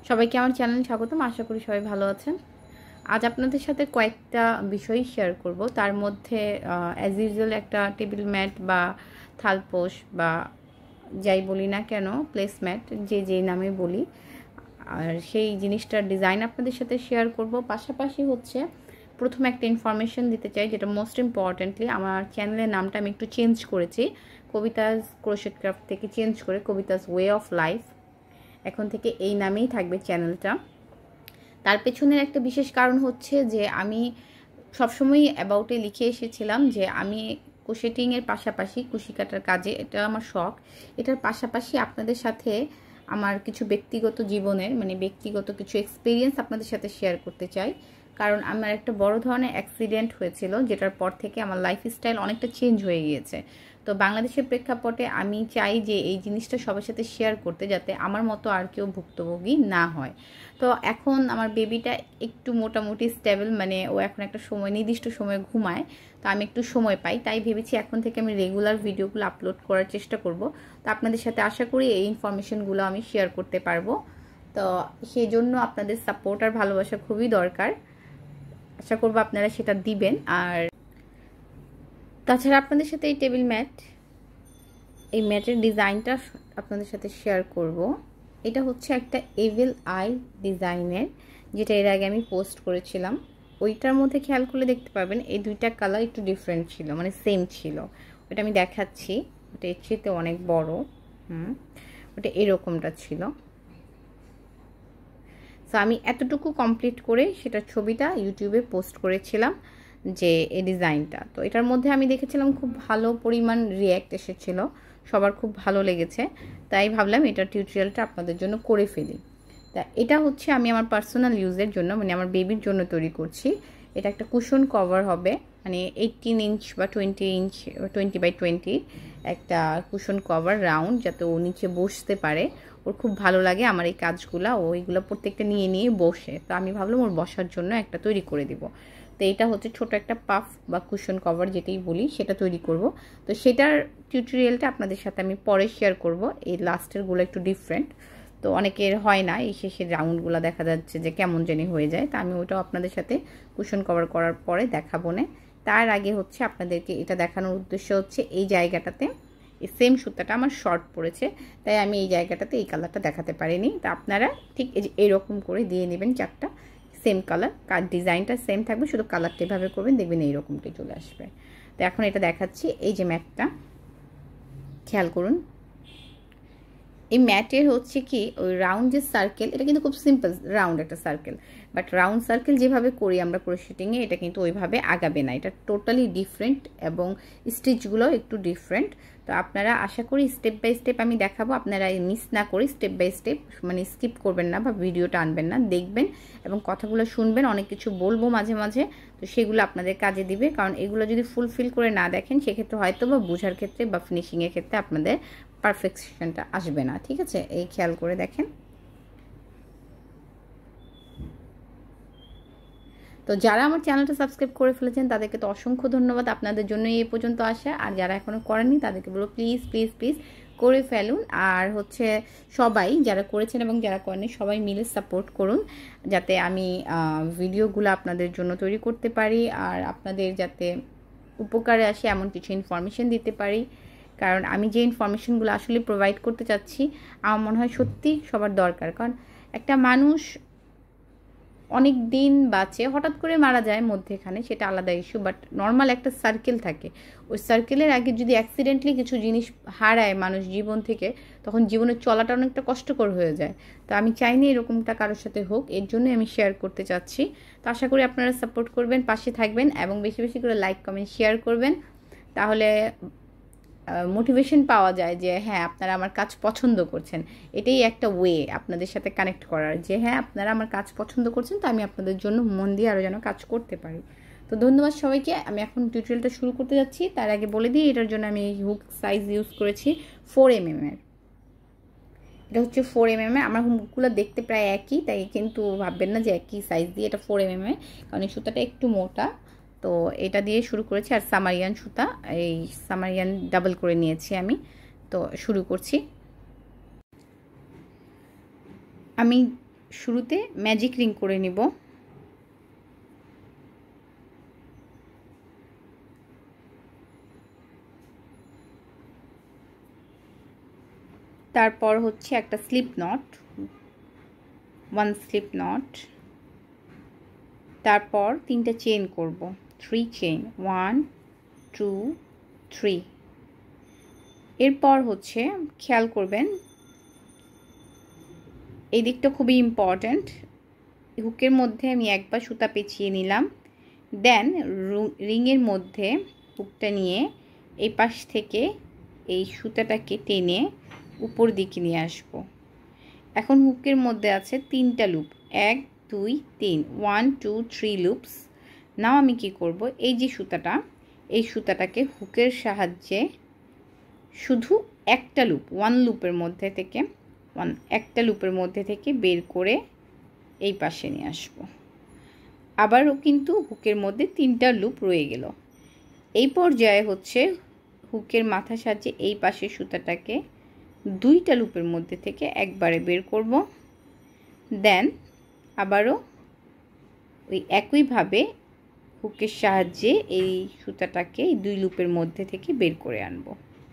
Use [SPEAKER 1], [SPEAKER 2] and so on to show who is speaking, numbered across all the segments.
[SPEAKER 1] সবাইকে আমার চ্যানেলে স্বাগতম। আশা করি সবাই ভালো আছেন। আজ আপনাদের সাথে কয়েকটা বিষয় শেয়ার করব। তার মধ্যে অ্যাজ ইউজুয়াল একটা টেবিল ম্যাট বা থালপোশ বা যাই বলি না কেন, প্লেসম্যাট যে নামে বলি, আর সেই জিনিসটার ডিজাইন আপনাদের সাথে শেয়ার করব। পাশাপাশি হচ্ছে প্রথমে একটা ইনফরমেশন দিতে চাই, যেটা মোস্ট ইম্পর্টেন্টলি আমার চ্যানেলের নামটা আমি একটু চেঞ্জ করেছি। কবিতাজ ক্রোশেট ক্রাফট থেকে চেঞ্জ করে কবিতাজ ওয়ে অফ লাইফ, এখন থেকে এই নামেই থাকবে চ্যানেলটা। তার পেছনের একটা বিশেষ কারণ হচ্ছে যে আমি সবসময়ই অ্যাবাউটে লিখে এসেছিলাম যে আমি ক্রোশেটিংয়ের পাশাপাশি কুশি কাটার কাজে, এটা আমার শখ, এটার পাশাপাশি আপনাদের সাথে আমার কিছু ব্যক্তিগত জীবনের ব্যক্তিগত কিছু এক্সপিরিয়েন্স আপনাদের সাথে শেয়ার করতে চাই। কারণ আমার একটা বড় ধরনের অ্যাক্সিডেন্ট হয়েছিল, যেটার পর থেকে আমার লাইফস্টাইল অনেকটা চেঞ্জ হয়ে গিয়েছে। তো বাংলাদেশের প্রেক্ষাপটে আমি চাই যে এই জিনিসটা সবার সাথে শেয়ার করতে, যাতে আমার মতো আর কেউ ভুক্তভোগী না হয়। তো এখন আমার বেবিটা একটু মোটামুটি স্টেবল, ও এখন একটা সময় নির্দিষ্ট সময় ঘুমায়, তো আমি একটু সময় পাই, তাই ভেবেছি এখন থেকে আমি রেগুলার ভিডিওগুলো আপলোড করার চেষ্টা করব। তো আপনাদের সাথে আশা করি এই ইনফরমেশনগুলো আমি শেয়ার করতে পারবো। তো সেই জন্য আপনাদের সাপোর্ট আর ভালোবাসা খুবই দরকার, আশা করব আপনারা সেটা দিবেন। আর তাছাড়া আপনাদের সাথে এই টেবিল ম্যাট, এই ম্যাটের ডিজাইনটা আপনাদের সাথে শেয়ার করব। এটা হচ্ছে একটা এভিল আই ডিজাইনের, যেটা এর আগে আমি পোস্ট করেছিলাম। ওইটার মধ্যে খেয়াল করলে দেখতে পাবেন এই দুইটা কালার একটু ডিফারেন্ট ছিল, সেম ছিল। ওটা আমি দেখাচ্ছি, ওটা এর চেয়ে অনেক বড়। ওটা এরকমটা ছিল। তো আমি এতটুকু কমপ্লিট করে সেটা ছবিটা ইউটিউবে পোস্ট করেছিলাম, যে এই ডিজাইনটা। তো এটার মধ্যে আমি দেখেছিলাম খুব ভালো পরিমাণ রিয়্যাক্ট এসেছিল, সবার খুব ভালো লেগেছে, তাই ভাবলাম এটা টিউটোরিয়ালটা আপনাদের জন্য করে ফেলি। তা এটা হচ্ছে আমি আমার পার্সোনাল ইউজের জন্য, আমার বেবির জন্য তৈরি করছি। এটা একটা কুশন কভার হবে, 18 ইঞ্চ বা 20 বাই 20 একটা কুশন কভার রাউন্ড, যাতে ও নিচে বসতে পারে। ওর খুব ভালো লাগে আমার এই কাজগুলো, ওইগুলো প্রত্যেকটা নিয়ে নিয়ে বসে। তো আমি ভাবলাম ওর বসার জন্য একটা তৈরি করে দিব। তো এটা হচ্ছে ছোট একটা পাফ বা কুশন কভার যেটাই বলি, সেটা তৈরি করব। তো সেটার টিউটোরিয়ালটা আপনাদের সাথে আমি পরে শেয়ার করব। এই লাস্টেরগুলো একটু ডিফারেন্ট, তো অনেকের হয় না, এই শেষের রাউন্ডগুলো দেখা যাচ্ছে যে কেমন জানি হয়ে যায়। তা আমি ওটাও আপনাদের সাথে কুশন কভার করার পরে দেখাবো না। তার আগে হচ্ছে আপনাদেরকে এটা দেখানোর উদ্দেশ্য হচ্ছে এই জায়গাটাতে এই সেম সুতাটা আমার শর্ট পড়েছে, তাই আমি এই জায়গাটাতে এই কালারটা দেখাতে পারিনি। তা আপনারা ঠিক এইরকম করে দিয়ে নেবেন চারটা সেম কালার, ডিজাইনটা সেম থাকবে, শুধু কালারটা এভাবে করবেন, দেখবেন এইরকমটাই চলে আসবে। তো এখন এটা দেখাচ্ছি, এই যে ম্যাটটা খেয়াল করুন। এই ম্যাটের হচ্ছে কি ওই রাউন্ড যে সার্কেল, এটা কিন্তু খুব সিম্পল রাউন্ড একটা সার্কেল, বাট রাউন্ড সার্কেল যেভাবে করি আমরা ক্রোশেটিংয়ে, এটা কিন্তু ওইভাবে আগাবে না, এটা টোটালি ডিফারেন্ট এবং স্টিচগুলো একটু ডিফারেন্ট। তো আপনারা আশা করি স্টেপ বাই স্টেপ আমি দেখাবো, আপনারা মিস না করি স্টেপ বাই স্টেপ স্কিপ করবেন না বা ভিডিওটা আনবেন না, দেখবেন এবং কথাগুলো শুনবেন। অনেক কিছু বলবো মাঝে মাঝে, তো সেগুলো আপনাদের কাজে দিবে। কারণ এগুলো যদি ফুলফিল করে না দেখেন, সেক্ষেত্রে হয়তো বা বোঝার ক্ষেত্রে বা ফিনিশিংয়ের ক্ষেত্রে আপনাদের পারফেকশনটা আসবে না। ঠিক আছে, এই খেয়াল করে দেখেন। তো যারা আমার চ্যানেলটা সাবস্ক্রাইব করে ফেলেছেন তাদেরকে তো অসংখ্য ধন্যবাদ, আপনাদের জন্য এই পর্যন্ত আসা। আর যারা এখনও করেননি তাদেরকে বলবো প্লিজ প্লিজ প্লিজ করে ফেলুন। আর হচ্ছে সবাই যারা করেছেন এবং যারা করেননি সবাই মিলে সাপোর্ট করুন, যাতে আমি ভিডিওগুলো আপনাদের জন্য তৈরি করতে পারি আর আপনাদের যাতে উপকারে আসে এমন কিছু ইনফরমেশন দিতে পারি। কারণ আমি যে ইনফরমেশনগুলো আসলে প্রোভাইড করতে চাচ্ছি, আমার মনে হয় সত্যি সবার দরকার। কারণ একটা মানুষ অনেক দিন বাঁচে, হঠাৎ করে মারা যায় মধ্যেখানে, সেটা আলাদা ইস্যু, বাট নর্মাল একটা সার্কেল থাকে। ওই সার্কেলের আগে যদি অ্যাক্সিডেন্টলি কিছু জিনিস হারায় মানুষ জীবন থেকে, তখন জীবনের চলাটা অনেকটা কষ্টকর হয়ে যায়। তো আমি চাইনি এরকমটা কারোর সাথে হোক, এর জন্য আমি শেয়ার করতে চাচ্ছি। তো আশা করি আপনারা সাপোর্ট করবেন, পাশে থাকবেন এবং বেশি বেশি করে লাইক কমেন্ট শেয়ার করবেন। তাহলে মোটিভেশন পাওয়া যায় যে হ্যাঁ আপনারা আমার কাজ পছন্দ করছেন। এটাই একটা ওয়ে আপনাদের সাথে কানেক্ট করার, যে হ্যাঁ আপনারা আমার কাজ পছন্দ করছেন, তো আমি আপনাদের জন্য মন দিয়ে আরও যেন কাজ করতে পারি। তো ধন্যবাদ সবাইকে। আমি এখন টিউটোরিয়ালটা শুরু করতে যাচ্ছি, তার আগে বলে দিই এটার জন্য আমি হুক সাইজ ইউজ করেছি 4mm এর। এটা হচ্ছে 4mm এর। আমার হুকগুলো দেখতে প্রায় একই, তাই কিন্তু ভাববেন না যে একই সাইজ দিয়ে, এটা 4mm এর, কারণ এই সুতাটা একটু মোটা। তো এটা দিয়ে শুরু করেছি, আর সামারিয়ান সুতা, এই সামারিয়ান ডাবল করে নিয়েছি আমি। তো শুরু করছি। আমি শুরুতে ম্যাজিক রিং করে নিব। তারপর হচ্ছে একটা স্লিপ নট, 1 স্লিপ নট, তারপর 3টা চেইন করব, 3 চেইন, 1 2 3। এরপর হচ্ছে খেয়াল করবেন এই দিকটা খুবই ইম্পর্ট্যান্ট। হুকের মধ্যে আমি একবার সুতা পেঁচিয়ে নিলাম, দেন রিংয়ের মধ্যে হুকটা নিয়ে এই পাশ থেকে এই সুতাটাকে টেনে উপর দিকে নিয়ে আসব। এখন হুকের মধ্যে আছে 3টা লুপ, 1 2 3, 1 2 3 লুপস। নাও আমি কি করব, এই যে সুতাটা, এই সুতাটাকে হুকের সাহায্যে শুধু একটা লুপ, 1 লুপের মধ্যে থেকে একটা লুপের মধ্যে থেকে বের করে এই পাশে নিয়ে আসব। আবারও কিন্তু হুকের মধ্যে 3টা লুপ রয়ে গেল। এই পর্যায়ে হচ্ছে হুকের মাথার সাহায্যে এই পাশের সুতাটাকে 2টা লুপের মধ্যে থেকে একবারে বের করব, দেন আবারও ওই একইভাবে হুকের সাহায্যে এই সুতাটাকে এই 2 লুপের মধ্যে থেকে বের করে আনব।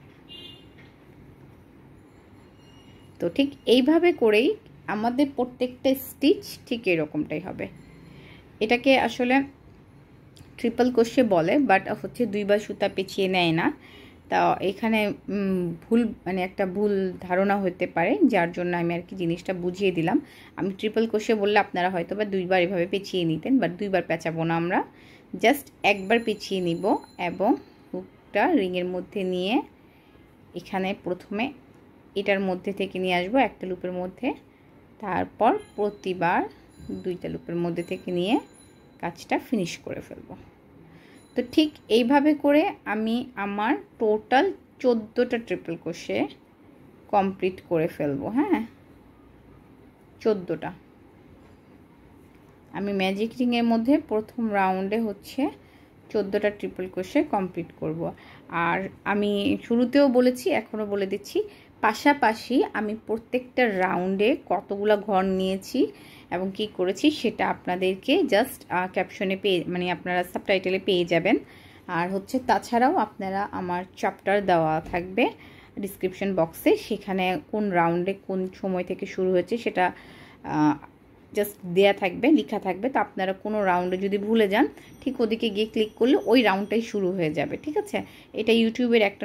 [SPEAKER 1] তো ঠিক এইভাবে করেই আমাদের প্রত্যেকটা স্টিচ ঠিক এরকমটাই হবে। এটাকে আসলে ট্রিপল ক্রোশে বলে, বাট হচ্ছে 2বার সুতা পেঁচিয়ে নেয় না। তা এখানে ভুল মানে একটা ভুল ধারণা হতে পারে, যার জন্য আমি আর কি জিনিসটা বুঝিয়ে দিলাম। আমি ট্রিপল ক্রোশে বললে আপনারা হয়তো বা 2বার এভাবে পেঁচিয়ে নিতেন, বাট 2বার পেঁচাবো না, আমরা জাস্ট একবার পেঁচিয়ে নিব এবং হুকটা রিংয়ের মধ্যে নিয়ে এখানে প্রথমে এটার মধ্যে থেকে নিয়ে আসবো একটা লুপের মধ্যে, তারপর প্রতিবার 2টা লুপের মধ্যে থেকে নিয়ে কাজটা ফিনিশ করে ফেলবো। তো ঠিক এইভাবে করে আমি আমার টোটাল 14টা ট্রিপল ক্রোশে কমপ্লিট করে ফেলবো। হ্যাঁ, 14টা আমি ম্যাজিক রিংয়ের মধ্যে প্রথম রাউন্ডে হচ্ছে 14টা ট্রিপল ক্রোশে কমপ্লিট করব। আর আমি শুরুতেও বলেছি, এখনও বলে দিচ্ছি, পাশাপাশি আমি প্রত্যেকটা রাউন্ডে কতগুলো ঘর নিয়েছি এবং কি করেছি সেটা আপনাদেরকে জাস্ট ক্যাপশনে মানে আপনারা সাবটাইটেলে পেয়ে যাবেন। আর হচ্ছে তাছাড়াও আপনারা আমার চ্যাপ্টার দেওয়া থাকবে ডিসক্রিপশন বক্সে, সেখানে কোন রাউন্ডে কোন সময় থেকে শুরু হয়েছে সেটা জাস্ট দেয়া থাকবে, লেখা থাকবে। তো আপনারা কোনো রাউন্ডে যদি ভুলে যান, ঠিক ওদিকে গিয়ে ক্লিক করলে ওই রাউন্ডটাই শুরু হয়ে যাবে। ঠিক আছে, এটা ইউটিউবের একটা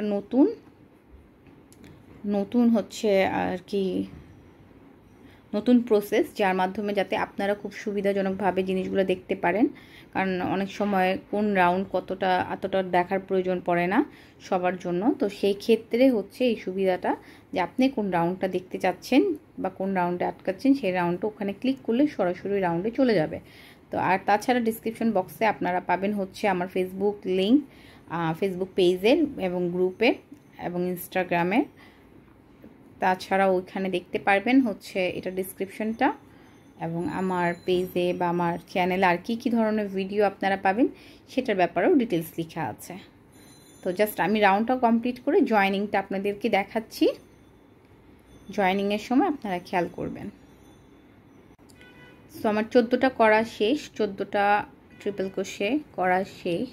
[SPEAKER 1] নতুন হচ্ছে আর কি নতুন প্রসেস, যার মাধ্যমে যাতে আপনারা খুব সুবিধাজনকভাবে জিনিসগুলো দেখতে পারেন। কারণ অনেক সময় কোন রাউন্ড এতটা দেখার প্রয়োজন পড়ে না সবার জন্য। তো সেই ক্ষেত্রে হচ্ছে এই সুবিধাটা যে আপনি কোন রাউন্ডটা দেখতে চাচ্ছেন বা কোন রাউন্ডে আটকাচ্ছেন, সেই রাউন্ডটা ওখানে ক্লিক করলে সরাসরি রাউন্ডে চলে যাবে। তো আর তাছাড়া ডিসক্রিপশন বক্সে আপনারা পাবেন হচ্ছে আমার ফেসবুক লিঙ্ক, ফেসবুক পেজের এবং গ্রুপের এবং ইনস্টাগ্রামের। তাছাড়া ওইখানে দেখতে পারবেন হচ্ছে এটা ডিসক্রিপশনটা, এবং আমার পেজে বা আমার চ্যানেলে আর কি ধরনের ভিডিও আপনারা পাবেন সেটার ব্যাপারেও ডিটেলস লেখা আছে। তো জাস্ট আমি রাউন্ডটা কমপ্লিট করে জয়েনিংটা আপনাদেরকে দেখাচ্ছি। জয়েনিংয়ের সময় আপনারা খেয়াল করবেন। সো আমার 14টা করা শেষ, 14টা ট্রিপল ক্রোশে করা শেষ।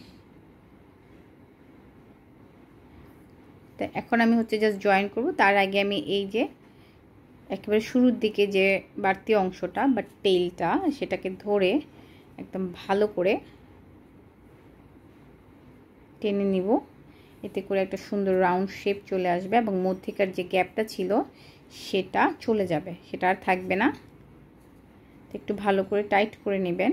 [SPEAKER 1] তো এখন আমি হচ্ছে জাস্ট জয়েন করব। তার আগে আমি এই যে একেবারে শুরুর দিকে যে বাড়তি অংশটা বা টেইলটা, সেটাকে ধরে একদম ভালো করে টেনে নিব। এতে করে একটা সুন্দর রাউন্ড শেপ চলে আসবে এবং মধ্যেকার যে গ্যাপটা ছিল সেটা চলে যাবে, সেটা আর থাকবে না। একটু ভালো করে টাইট করে নেবেন।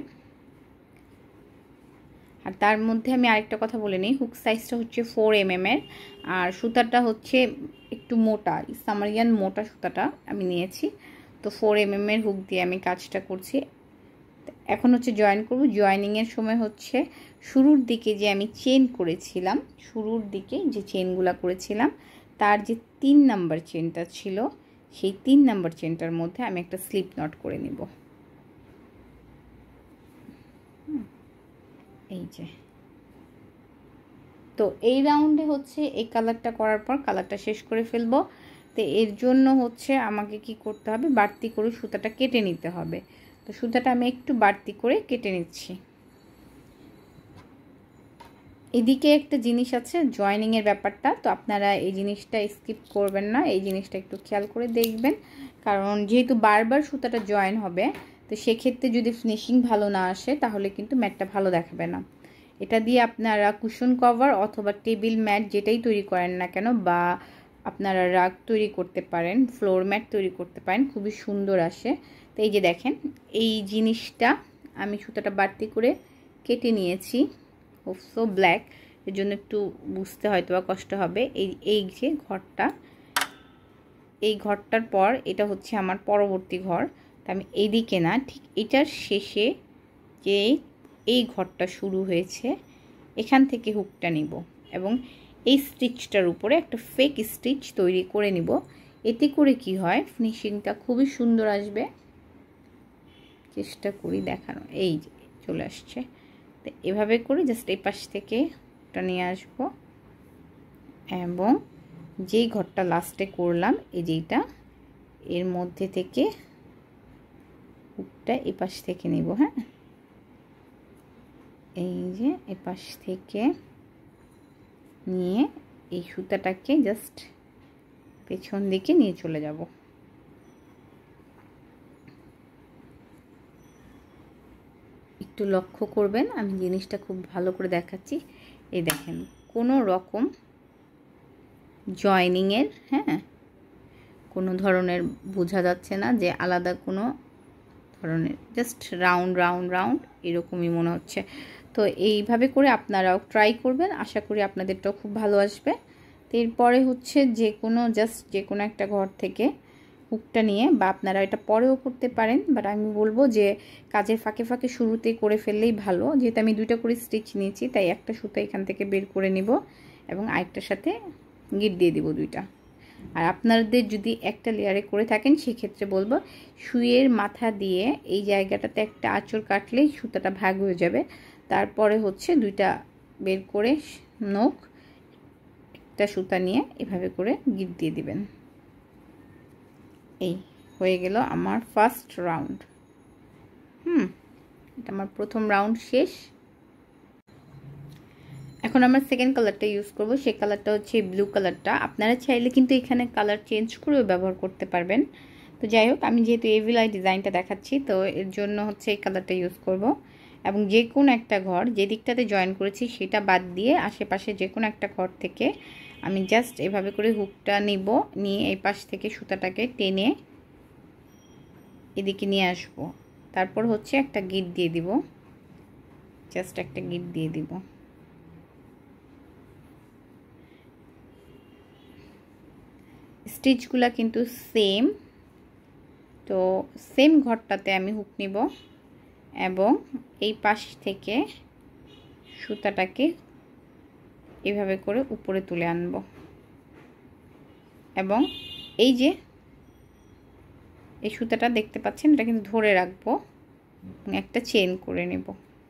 [SPEAKER 1] আর তার মধ্যে আমি আরেকটা কথা বলে নিই, হুক সাইজটা হচ্ছে 4 mm এর, আর সুতাটা হচ্ছে একটু মোটা, সামারিয়ান মোটা সুতাটা আমি নিয়েছি। তো 4 mm এর হুক দিয়ে আমি কাজটা করছি। এখন হচ্ছে জয়েন করব। জয়েনিংয়ের সময় হচ্ছে শুরুর দিকে যে আমি চেন করেছিলাম, শুরুর দিকে যে চেনগুলো করেছিলাম তার যে 3 নাম্বার চেনটা ছিল, সেই 3 নাম্বার চেনটার মধ্যে আমি একটা স্লিপ নট করে নিব। এই যে, তো এই রাউন্ডে হচ্ছে এই কালারটা করার পর কালারটা শেষ করে ফেলবো। তো এর জন্য হচ্ছে আমাকে কি করতে হবে, বাড়তি করে সুতাটা কেটে নিতে হবে। তো সুতাটা আমি একটু বাড়তি করে কেটে নিচ্ছি। এদিকে একটা জিনিস আছে জয়েনিংয়ের ব্যাপারটা, তো আপনারা এই জিনিসটা স্কিপ করবেন না, এই জিনিসটা একটু খেয়াল করে দেখবেন। কারণ যেহেতু বারবার সুতাটা জয়েন হবে, তো সেক্ষেত্রে যদি ফিনিশিং ভালো না আসে তাহলে কিন্তু ম্যাটটা ভালো দেখাবে না। এটা দিয়ে আপনারা কুশন কভার অথবা টেবিল ম্যাট যেটাই তৈরি করেন না কেন, বা আপনারা রাগ তৈরি করতে পারেন, ফ্লোর ম্যাট তৈরি করতে পারেন, খুবই সুন্দর আসে। তো এই যে দেখেন, এই জিনিসটা আমি সুতাটা বাড়তি করে কেটে নিয়েছি। সো ব্ল্যাক, এর জন্য একটু বুঝতে হয়তো বা কষ্ট হবে। এই যে ঘরটা, এই ঘরটার পর এটা হচ্ছে আমার পরবর্তী ঘর। তো আমি এইদিকে না, ঠিক এটার শেষে যে এই ঘরটা শুরু হয়েছে এখান থেকে হুকটা নিব এবং এই স্টিচটার উপরে একটা ফেক স্টিচ তৈরি করে নিব। এতে করে কি হয়, ফিনিশিংটা খুবই সুন্দর আসবে। চেষ্টা করি দেখানো, এই যে চলে আসছে। তো এভাবে করে জাস্ট এই পাশ থেকে হুকটা নিয়ে আসবো এবং যেই ঘরটা লাস্টে করলাম এই যেটা, এর মধ্যে থেকে হুকটা এই পাশ থেকে নিব। হ্যাঁ, এই যে এই পাশ থেকে নিয়ে এই সুতাটাকে জাস্ট পেছন দিকে নিয়ে চলে যাব। একটু লক্ষ্য করবেন, আমি জিনিসটা খুব ভালো করে দেখাচ্ছি। এই দেখেন, কোনো রকম জয়েনিংয়ের কোনো ধরনের বোঝা যাচ্ছে না যে আলাদা কোনো ধরনের, জাস্ট রাউন্ড রাউন্ড রাউন্ড এরকমই মনে হচ্ছে। তো এইভাবে করে আপনারাও ট্রাই করবেন, আশা করি আপনাদেরটাও খুব ভালো আসবে। তো এরপরে হচ্ছে যে কোনো একটা ঘর থেকে হুকটা নিয়ে, বা আপনারা এটা পরেও করতে পারেন, বাট আমি বলবো যে কাজের ফাঁকে ফাঁকে শুরুতেই করে ফেললেই ভালো। যেহেতু আমি 2টা করে স্টিচ নিয়েছি, তাই একটা সুতা এখান থেকে বের করে নিব এবং আরেকটার সাথে গিট দিয়ে দিব 2টা। আর আপনাদের যদি একটা লেয়ারে করে থাকেন সেক্ষেত্রে বলবো সুইয়ের মাথা দিয়ে এই জায়গাটাতে একটা আঁচড় কাটলেই সুতাটা ভাগ হয়ে যাবে। তারপরে হচ্ছে 2টা বের করে নখ একটা সুতা নিয়ে এভাবে করে গিট দিয়ে দিবেন। এই হয়ে গেল আমার ফার্স্ট রাউন্ড। এটা আমার প্রথম রাউন্ড শেষ। এখন আমরা সেকেন্ড কালারটা ইউজ করব। সেই কালারটা হচ্ছে ব্লু কালারটা। আপনারা চাইলে কিন্তু এখানে কালার চেঞ্জ করেও ব্যবহার করতে পারবেন। তো যাই হোক, আমি যেহেতু এভিলাই ডিজাইনটা দেখাচ্ছি, তো এর জন্য হচ্ছে এই কালারটা ইউজ করব। এবং যে কোনো একটা ঘর যে দিকটাতে জয়েন করেছি সেটা বাদ দিয়ে আশেপাশে যে কোনো একটা ঘর থেকে আমি জাস্ট এভাবে করে হুকটা নিব, নিয়ে এই পাশ থেকে সুতাটাকে টেনে এদিকে নিয়ে আসব। তারপর হচ্ছে একটা গিট দিয়ে দিব, জাস্ট একটা গিট দিয়ে দিব। স্টিচগুলা কিন্তু সেম। তো সেম ঘরটাতে আমি হুক নিব এবং এই পাশ থেকে সুতাটাকে এভাবে করে উপরে তুলে আনব এবং এই যে এই সুতাটা দেখতে পাচ্ছেন, এটা কিন্তু ধরে রাখবো এবং একটা চেন করে নেব।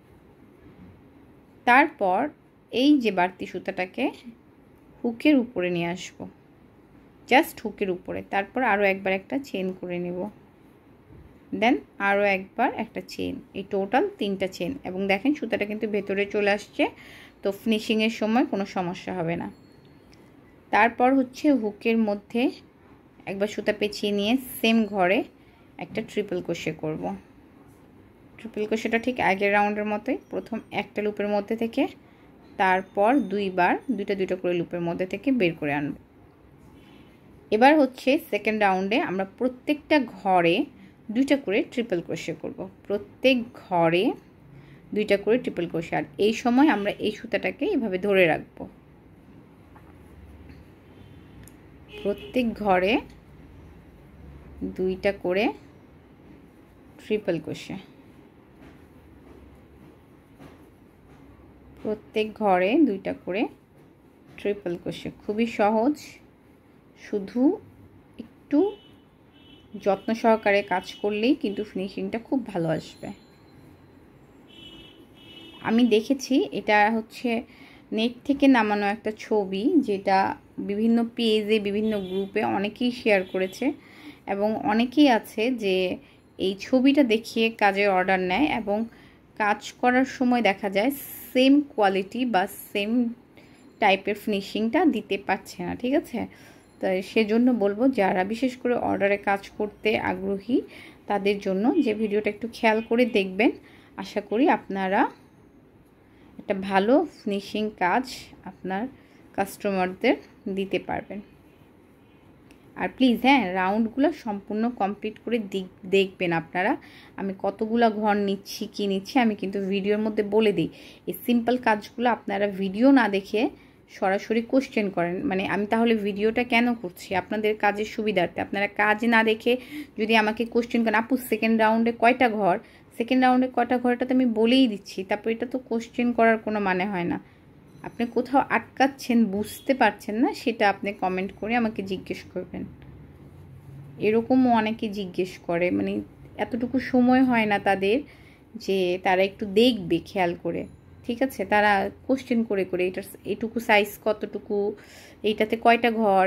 [SPEAKER 1] তারপর এই যে বাড়তি সুতাটাকে হুকের উপরে নিয়ে আসব, জাস্ট হুকের উপরে। তারপর আরও একবার একটা চেন করে নেব, দেন আরও একবার একটা চেন, এই টোটাল 3টা চেন। এবং দেখেন সুতাটা কিন্তু ভেতরে চলে আসছে, তো ফিনিশিংয়ের সময় কোনো সমস্যা হবে না। তারপর হচ্ছে হুকের মধ্যে একবার সুতা পেঁচিয়ে নিয়ে সেম ঘরে একটা ট্রিপল ক্রোশে করব। ট্রিপল ক্রোশেটা ঠিক আগের রাউন্ডের মতোই, প্রথম একটা লুপের মধ্যে থেকে তারপর 2বার 2টা করে লুপের মধ্যে থেকে বের করে আনব। এবার হচ্ছে সেকেন্ড রাউন্ডে আমরা প্রত্যেকটা ঘরে 2টা করে ট্রিপল ক্রোশে করব, প্রত্যেক ঘরে 2টা করে ট্রিপল ক্রোশে। আর এই সময় আমরা এই সুতাটাকে এভাবে ধরে রাখব, প্রত্যেক ঘরে 2টা করে ট্রিপল ক্রোশে, প্রত্যেক ঘরে 2টা করে ট্রিপল ক্রোশে। খুবই সহজ, শুধু একটু যত্ন সহকারে কাজ করলেই কিন্তু ফিনিশিংটা খুব ভালো আসবে। আমি দেখেছি এটা হচ্ছে নেট থেকে নামানো একটা ছবি, যেটা বিভিন্ন পেজে বিভিন্ন গ্রুপে অনেকেই শেয়ার করেছে এবং অনেকেই আছে যে এই ছবিটা দেখিয়ে কাজে অর্ডার নেয় এবং কাজ করার সময় দেখা যায় সেম কোয়ালিটি বা সেম টাইপের ফিনিশিংটা দিতে পারছে না। ঠিক আছে, তো সেজন্য বলবো যারা বিশেষ করে অর্ডারে কাজ করতে আগ্রহী তাদের জন্য যে ভিডিওটা একটু খেয়াল করে দেখবেন। আশা করি আপনারা একটা ভালো ফিনিশিং কাজ আপনার কাস্টমারদের দিতে পারবেন। আর প্লিজ হ্যাঁ, রাউন্ডগুলো সম্পূর্ণ কমপ্লিট করে দেখবেন আপনারা আমি কতগুলো ঘর নিচ্ছি কি নিচ্ছি আমি কিন্তু ভিডিওর মধ্যে বলে দিই। এই সিম্পল কাজগুলো আপনারা ভিডিও না দেখে সরাসরি কোশ্চেন করেন, মানে আমি তাহলে ভিডিওটা কেন করছি? আপনাদের কাজের সুবিধার্থে। আপনারা কাজ না দেখে যদি আমাকে কোশ্চেন করেন, আপু সেকেন্ড রাউন্ডে কয়টা ঘর, সেকেন্ড রাউন্ডে কয়টা ঘর, এটা তো আমি বলেই দিচ্ছি, তারপর এটা তো কোশ্চেন করার কোনো মানে হয় না। আপনি কোথাও আটকাচ্ছেন, বুঝতে পারছেন না, সেটা আপনি কমেন্ট করে আমাকে জিজ্ঞেস করবেন। এরকমও অনেকে জিজ্ঞেস করে, মানে এতটুকু সময় হয় না তাদের যে তারা একটু দেখবে খেয়াল করে। ঠিক আছে, তারা কোশ্চেন করে করে এটার এইটুকু সাইজ কতটুকু, এইটাতে কয়টা ঘর।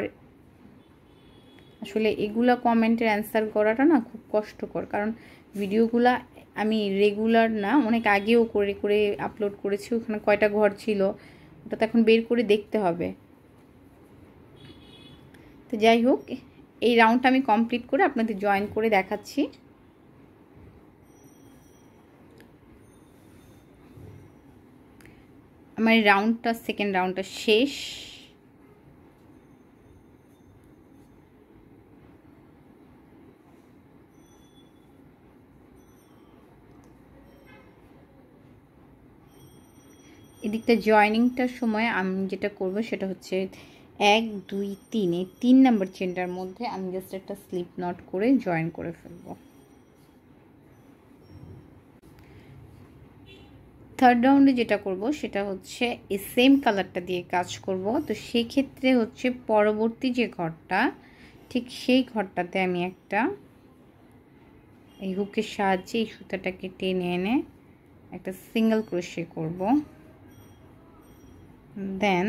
[SPEAKER 1] আসলে এগুলা কমেন্টের অ্যান্সার করাটা না খুব কষ্টকর, কারণ ভিডিওগুলা আমি রেগুলার না, অনেক আগেও করে করে আপলোড করেছি। ওখানে কয়টা ঘর ছিল ওটা তো এখন বের করে দেখতে হবে। তো যাই হোক, এই রাউন্ডটা আমি কমপ্লিট করে আপনাদের জয়েন করে দেখাচ্ছি। আমার রাউন্ডটা সেকেন্ড রাউন্ডটা শেষ। এদিকটা জয়েনিংটার সময় আমি যেটা করব সেটা হচ্ছে 1 2 3 এই 3 নাম্বার চেনটার মধ্যে আমি জাস্ট একটা স্লিপ নট করে জয়েন করে ফেলব। থার্ড রাউন্ডে যেটা করব সেটা হচ্ছে এই সেম কালারটা দিয়ে কাজ করব। তো সেই ক্ষেত্রে হচ্ছে পরবর্তী যে ঘরটা, ঠিক সেই ঘরটাতে আমি একটা এই হুকের সাহায্যে এই সুতাটাকে টেনে এনে একটা সিঙ্গেল ক্রোশে করব। দেন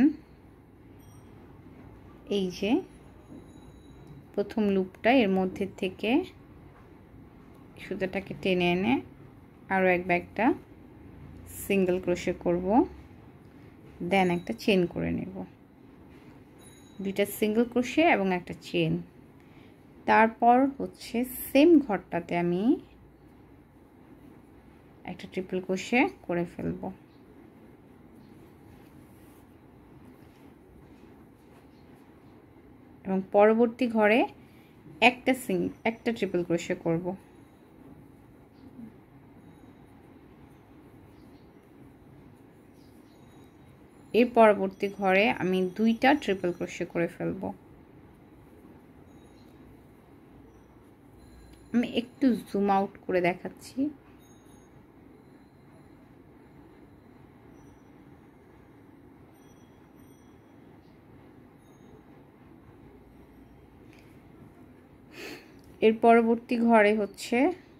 [SPEAKER 1] এই যে প্রথম লুপটা, এর মধ্যে থেকে সুতাটাকে টেনে এনে আরও একটা সিঙ্গেল ক্রোশে করব। দেন একটা চেন করে নেব, দুইটা সিঙ্গেল ক্রোশে এবং একটা চেন। তারপর হচ্ছে সেম ঘরটাতে আমি একটা ট্রিপল ক্রোশে করে ফেলব এবং পরবর্তী ঘরে একটা ট্রিপল ক্রোশে করব। এর পরবর্তী ঘরে আমি দুইটা ট্রিপল ক্রোশে করে ফেলব। আমি একটু জুম আউট করে দেখাচ্ছি। এর পরবর্তী ঘরে হচ্ছে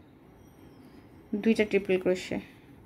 [SPEAKER 1] দুইটা ট্রিপল ক্রোশে।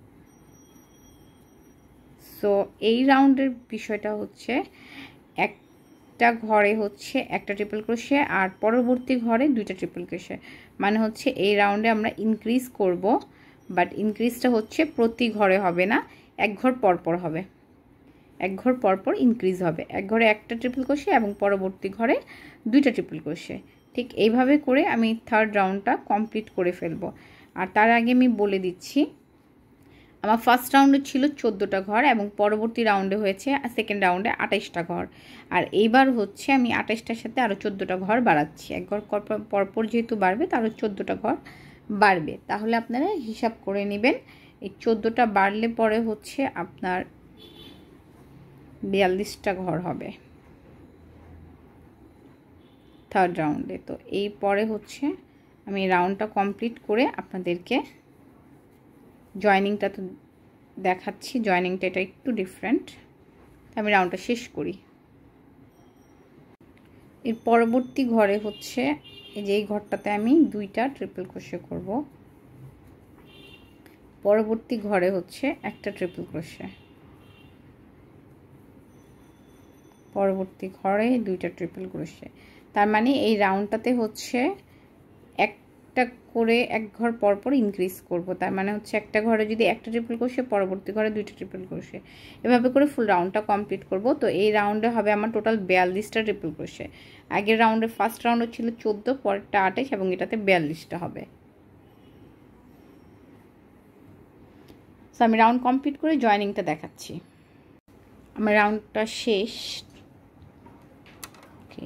[SPEAKER 1] সো এই রাউন্ডের বিষয়টা হচ্ছে একটা ঘরে হচ্ছে একটা ট্রিপল ক্রোশে আর পরবর্তী ঘরে দুইটা ট্রিপল ক্রোশে। মানে হচ্ছে এই রাউন্ডে আমরা ইনক্রিজ করব, বাট ইনক্রিজটা হচ্ছে প্রতি ঘরে হবে না, এক ঘর পরপর হবে। এক ঘর পরপর ইনক্রিজ হবে, এক ঘরে একটা ট্রিপল ক্রোশে এবং পরবর্তী ঘরে দুইটা ট্রিপল ক্রোশে। ঠিক এইভাবে করে আমি থার্ড রাউন্ডটা কমপ্লিট করে ফেলব। আর তার আগে আমি বলে দিচ্ছি, আমার ফার্স্ট রাউন্ডে ছিল 14টা ঘর এবং পরবর্তী রাউন্ডে হয়েছে সেকেন্ড রাউন্ডে 28টা ঘর। আর এইবার হচ্ছে আমি 28টার সাথে আরও 14টা ঘর বাড়াচ্ছি। এক ঘর পরপর যেহেতু বাড়বে তারও 14টা ঘর বাড়বে। তাহলে আপনারা হিসাব করে নেবেন, এই 14টা বাড়লে পরে হচ্ছে আপনার 42টা ঘর হবে থার্ড রাউন্ডে। তো এই পরে হচ্ছে আমি রাউন্ডটা কমপ্লিট করে আপনাদেরকে জয়েনিংটা তো দেখাচ্ছি। জয়েনিংটা এটা একটু ডিফারেন্ট, আমি রাউন্ডটা শেষ করি। এর পরবর্তী ঘরে হচ্ছে এই যে এই ঘরটাতে আমি দুইটা ট্রিপল ক্রোশে করব। পরবর্তী ঘরে হচ্ছে একটা ট্রিপল ক্রোশে। পরবর্তী ঘরে 2টা ট্রিপল ক্রোশে। তার মানে এই রাউন্ডটাতে হচ্ছে একটা করে এক ঘর পর পর ইনক্রিজ করব। তার মানে হচ্ছে একটা ঘরে যদি একটা ট্রিপল ক্রোশে, পরবর্তী ঘরে 2টা ট্রিপল ক্রোশে, এভাবে করে ফুল রাউন্ডটা কমপ্লিট করব। তো এই রাউন্ডে হবে আমার টোটাল 42টা ট্রিপল ক্রোশে। আগের রাউন্ডে ফার্স্ট রাউন্ডে ছিল 14, পরেরটা 28 এবং এটাতে 42টা হবে। তো আমি রাউন্ড কমপ্লিট করে জয়েনিংটা দেখাচ্ছি। আমার রাউন্ডটা শেষ। ওকে,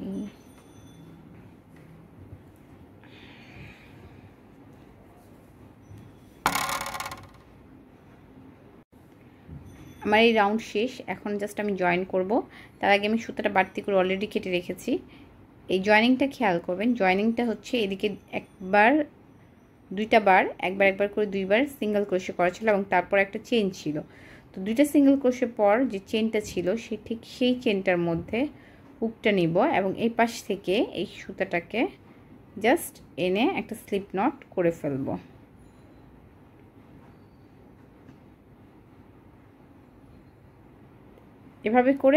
[SPEAKER 1] আমার এই রাউন্ড শেষ। এখন জাস্ট আমি জয়েন করব। তার আগে আমি সুতাটা বাড়তি করে অলরেডি কেটে রেখেছি। এই জয়েনিংটা খেয়াল করবেন। জয়েনিংটা হচ্ছে এদিকে একবার 2টা বার, একবার করে 2বার সিঙ্গেল ক্রোশে করা ছিল এবং তারপর একটা চেন ছিল। তো 2টা সিঙ্গেল ক্রোশে পর যে চেনটা ছিল ঠিক সেই চেনটার মধ্যে হুকটা নিব এবং এই পাশ থেকে এই সুতাটাকে জাস্ট এনে একটা স্লিপ নট করে ফেলব। এভাবে করে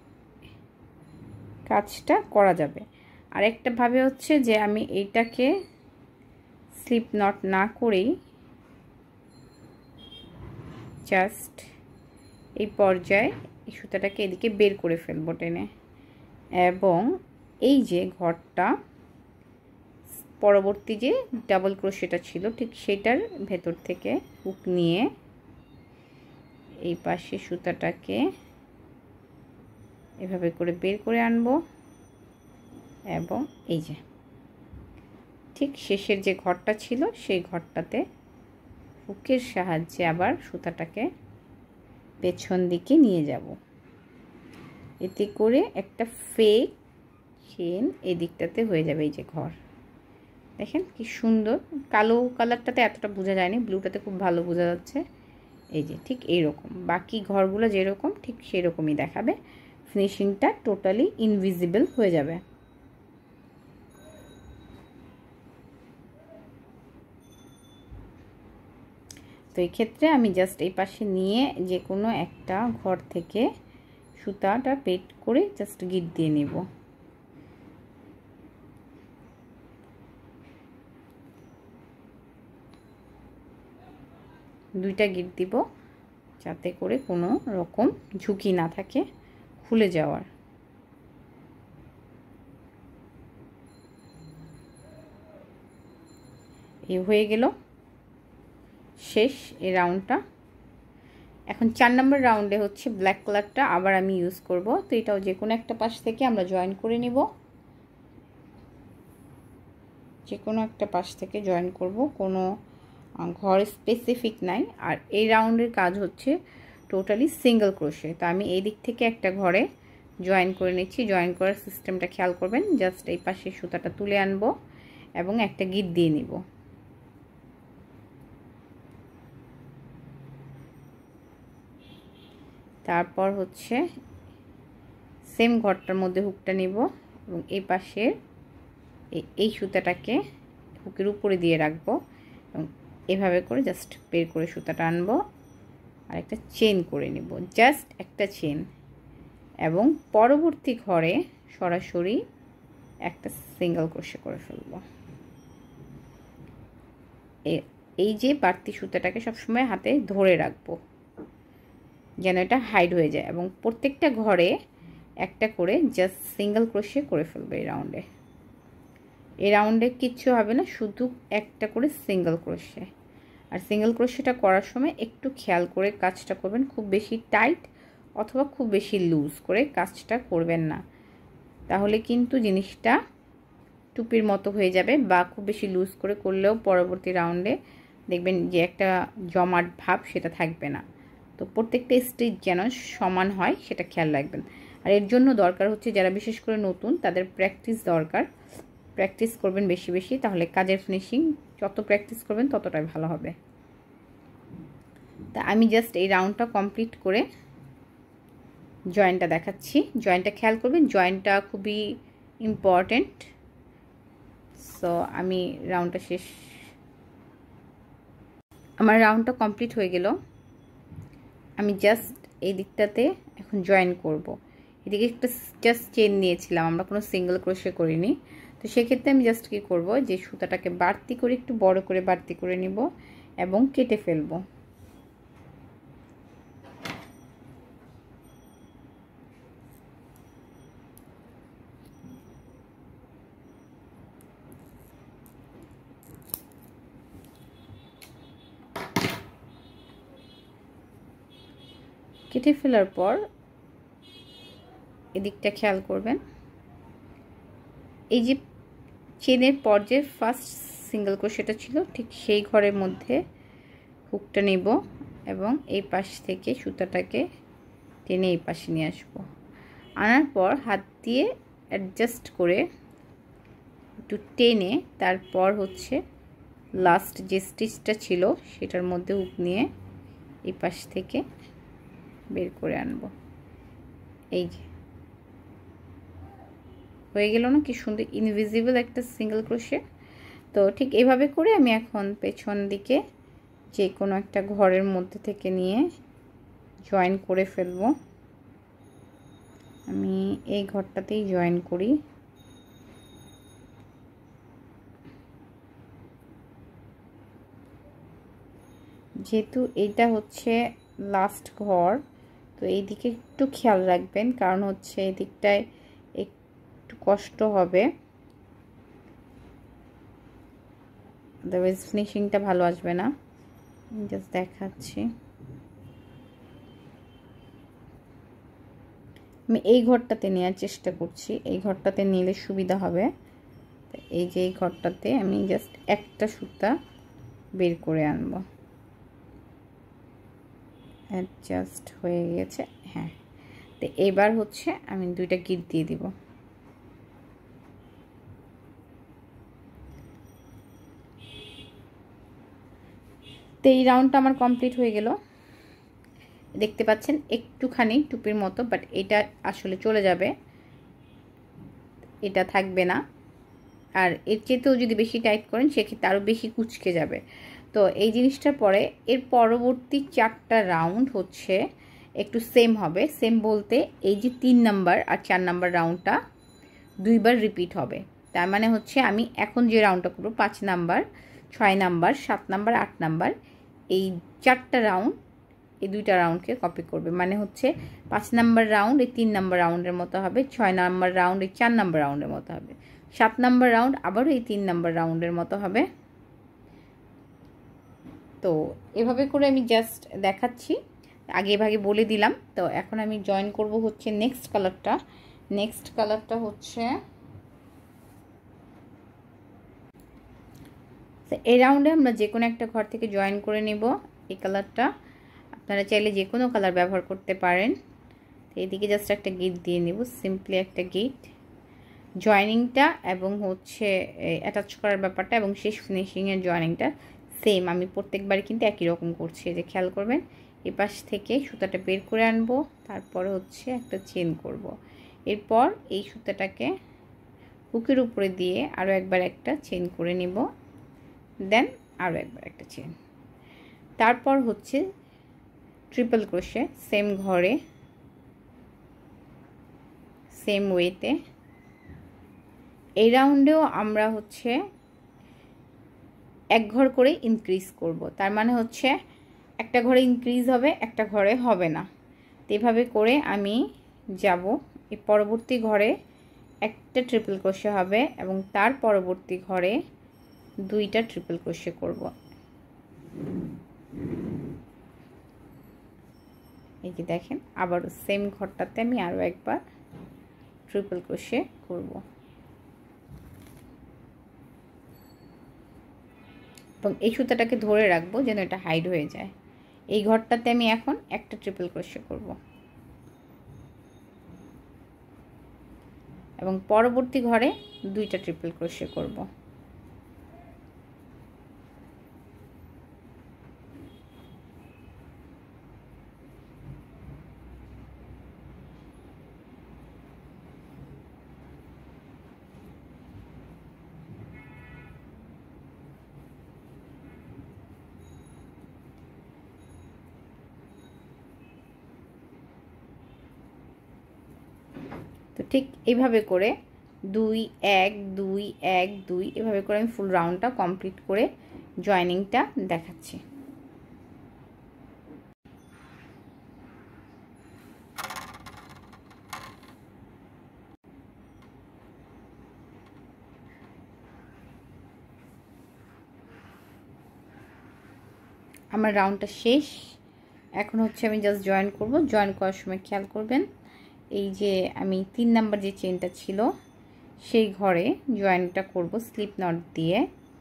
[SPEAKER 1] কাজটা করা যাবে। আর একটা ভাবে হচ্ছে যে আমি এইটাকে স্লিপ নট না করেই জাস্ট এই পর্যায়ে এই সুতাটাকে এদিকে বের করে ফেলবো টেনে, এবং এই যে ঘরটা পরবর্তী যে ডাবল ক্রোশেটা ছিল ঠিক সেটার ভেতর থেকে হুক নিয়ে এই পাশে সুতাটাকে এভাবে করে বের করে আনবো এবং এই যে ঠিক শেষের যে ঘরটা ছিল সেই ঘরটাতে হুকের সাহায্যে আবার সুতাটাকে পেছন দিকে নিয়ে যাব। এতে করে একটা ফেক চেন এই দিকটাতে হয়ে যাবে। এই যে ঘর দেখেন কি সুন্দর। কালো কালারটাতে এতটা বোঝা যায়নি, ব্লুটাতে খুব ভালো বোঝা যাচ্ছে। এই যে ঠিক এইরকম বাকি ঘরগুলো যেরকম ঠিক সেরকমই দেখাবে। ফিনিশিংটা টোটালি ইনভিজিবল হয়ে যাবে। তো এই ক্ষেত্রে আমি জাস্ট এই পাশে নিয়ে যে কোনো একটা ঘর থেকে সুতাটা পেট করে জাস্ট গিট দিয়ে নেব। দুইটা গিট দিব যাতে করে কোনো রকম ঝুঁকি না থাকে খুলে যাওয়ার। এই হয়ে গেল শেষ এই রাউন্ডটা। এখন 4 নম্বর রাউন্ডে হচ্ছে ব্ল্যাক কালারটা আবার আমি ইউজ করব। তো এটাও যে কোনো একটা পাশ থেকে আমরা জয়েন করে নিব, যে কোনো একটা পাশ থেকে জয়েন করব, কোনো ঘর স্পেসিফিক নাই। আর এই রাউন্ডের কাজ হচ্ছে টোটালি সিঙ্গেল ক্রোশে। তো আমি এই দিক থেকে একটা ঘরে জয়েন করে নিচ্ছি। জয়েন করার সিস্টেমটা খেয়াল করবেন। জাস্ট এই পাশে সুতাটা তুলে আনবো এবং একটা গিট দিয়ে নিব। তারপর হচ্ছে সেম ঘরটার মধ্যে হুকটা নিব এবং এই পাশের এই সুতাটাকে হুকের উপরে দিয়ে রাখবো এবং এভাবে করে জাস্ট বের করে সুতাটা আনবো আর একটা চেন করে নিব, জাস্ট একটা চেন, এবং পরবর্তী ঘরে সরাসরি একটা সিঙ্গেল ক্রোশে করে ফেলব। এই যে বাড়তি সুতাটাকে সবসময় হাতে ধরে রাখবো যেন এটা হাইড হয়ে যায়, এবং প্রত্যেকটা ঘরে একটা করে জাস্ট সিঙ্গেল ক্রোশে করে ফেলবে। এই রাউন্ডে কিচ্ছু হবে না, শুধু একটা করে সিঙ্গেল ক্রোশে। আর সিঙ্গেল ক্রোশেটা করার সময় একটু খেয়াল করে কাজটা করবেন। খুব বেশি টাইট অথবা খুব বেশি লুজ করে কাজটা করবেন না, তাহলে কিন্তু জিনিসটা টুপির মতো হয়ে যাবে, বা খুব বেশি লুজ করে করলেও পরবর্তী রাউন্ডে দেখবেন যে একটা জমাট ভাব সেটা থাকবে না। তো প্রত্যেকটা স্টিচ যেন সমান হয় সেটা খেয়াল রাখবেন। আর এর জন্য দরকার হচ্ছে যারা বিশেষ করে নতুন তাদের প্র্যাকটিস দরকার। প্র্যাকটিস করবেন বেশি বেশি, তাহলে কাজের ফিনিশিং যত প্র্যাকটিস করবেন ততটাই ভালো হবে। তা আমি জাস্ট এই রাউন্ডটা কমপ্লিট করে জয়েন্টটা দেখাচ্ছি। জয়েন্টটা খেয়াল করবেন, জয়েন্টটা খুবই ইম্পর্টেন্ট। সো আমি রাউন্ডটা শেষ, আমার রাউন্ডটা কমপ্লিট হয়ে গেল। আমি জাস্ট এই দিকটাতে এখন জয়েন করব। এদিকে একটা জাস্ট চেন নিয়েছিলাম, আমরা কোনো সিঙ্গেল ক্রোশে করিনি। তো সেক্ষেত্রে আমি জাস্ট কী করব, যে সুতাটাকে বাড়তি করে একটু বড় করে বাড়তি করে নিব এবং কেটে ফেলবো। কেটে ফেলার পর এদিকটা খেয়াল করবেন, এই যে চেনের পর যে ফার্স্ট সিঙ্গেল ক্রোশেটা ছিল ঠিক সেই ঘরের মধ্যে হুকটা নিব এবং এই পাশ থেকে সুতাটাকে টেনে এই পাশে নিয়ে আসবো। আনার পর হাত দিয়ে অ্যাডজাস্ট করে একটু টেনে তারপর হচ্ছে লাস্ট যে স্টিচটা ছিল সেটার মধ্যে হুক নিয়ে এই পাশ থেকে বের করে আনবো। এই যে হয়ে গেল না, কি সুন্দর ইনভিজিবল একটা সিঙ্গেল ক্রোশে। তো ঠিক এইভাবে করে আমি এখন পেছন দিকে যে কোনো একটা ঘরের মধ্যে থেকে নিয়ে জয়েন করে ফেলবো। আমি এই ঘরটাতেই জয়েন করি। যেহেতু এইটা হচ্ছে লাস্ট ঘর, তো এই দিকে একটু খেয়াল রাখবেন, কারণ হচ্ছে এই দিকটায় একটু কষ্ট হবে, আদারওয়াইজ ফিনিশিংটা ভালো আসবে না। জাস্ট দেখাচ্ছি, আমি এই ঘরটাতে নেওয়ার চেষ্টা করছি, এই ঘরটাতে নিলে সুবিধা হবে। এই যে এই ঘরটাতে আমি জাস্ট একটা সুতা বের করে আনবো। অ্যাডজাস্ট হয়ে গেছে, হ্যাঁ। তো এবার হচ্ছে আমি দুইটা গিট দিয়ে দিব। তো এই রাউন্ডটা আমার কমপ্লিট হয়ে গেল। দেখতে পাচ্ছেন একটুখানি টুপির মতো, বাট এটা আসলে চলে যাবে, এটা থাকবে না। আর এর চেয়েতেও যদি বেশি টাইট করেন সেক্ষেত্রে আরও বেশি কুঁচকে যাবে। তো এই জিনিসটার পরে এর পরবর্তী 4টা রাউন্ড হচ্ছে একটু সেম হবে। সেম বলতে এই যে 3 নাম্বার আর 4 নাম্বার রাউন্ডটা 2বার রিপিট হবে। তার মানে হচ্ছে আমি এখন যে রাউন্ডটা করবো 5 নাম্বার, 6 নাম্বার, 7 নাম্বার, 8 নাম্বার, এই 4টা রাউন্ড এই 2টা রাউন্ডকে কপি করবে। মানে হচ্ছে 5 নাম্বার রাউন্ড এই 3 নাম্বার রাউন্ডের মতো হবে, 6 নাম্বার রাউন্ড এই 4 নাম্বার রাউন্ডের মতো হবে, 7 নাম্বার রাউন্ড আবারও এই 3 নাম্বার রাউন্ডের মতো হবে। তো এভাবে করে আমি জাস্ট দেখাচ্ছি, আগে ভাগে বলে দিলাম। তো এখন আমি জয়েন করব হচ্ছে নেক্সট কালারটা। নেক্সট কালারটা হচ্ছে এই রাউন্ডে আমরা যে কোনো একটা ঘর থেকে জয়েন করে নেব এই কালারটা। আপনারা চাইলে যে কোনো কালার ব্যবহার করতে পারেন। এইদিকে জাস্ট একটা গিট দিয়ে নেব, সিম্পলি একটা গিট। জয়েনিংটা এবং হচ্ছে অ্যাটাচ করার ব্যাপারটা এবং শেষ ফিনিশিংয়ের জয়েনিংটা সেম, আমি প্রত্যেকবারই কিন্তু একই রকম করছি। যে খেয়াল করবেন এপাশ থেকে সুতাটা বের করে আনবো, তারপরে হচ্ছে একটা চেন করব। এরপর এই সুতাটাকে হুকের উপরে দিয়ে আরও একবার একটা চেন করে নিব, দেন আরও একবার একটা চেন, তারপর হচ্ছে ট্রিপল ক্রোশে সেম ঘরে সেম ওয়েতে। এই রাউন্ডেও আমরা হচ্ছে এক ঘর করে ইনক্রিজ করব, তার মানে হচ্ছে একটা ঘরে ইনক্রিজ হবে একটা ঘরে হবে না। তো এভাবে করে আমি যাব। এই পরবর্তী ঘরে একটা ট্রিপল ক্রোশে হবে এবং তার পরবর্তী ঘরে 2টা ট্রিপল ক্রোশে করব। এই যে দেখেন আবারও সেম ঘরটাতে আমি আরও একবার ট্রিপল ক্রোশে করব এবং এই সুতাটাকে ধরে রাখবো যেন এটা হাইড হয়ে যায়। এই ঘরটাতে আমি এখন একটা ট্রিপল ক্রোশে করব এবং পরবর্তী ঘরে 2টা ট্রিপল ক্রোশে করব। ঠিক এইভাবে করে 2 1 2 1 2 এভাবে করে আমি ফুল রাউন্ডটা কমপ্লিট করে জয়েনিংটা দেখাচ্ছি। আমার রাউন্ডটা শেষ। এখন হচ্ছে আমি জাস্ট জয়েন করব। জয়েন করার সময় খেয়াল করবেন এই যে আমি 3 নাম্বার যে চেনটা ছিল সেই ঘরে জয়েনটা করব স্লিপ নট দিয়ে।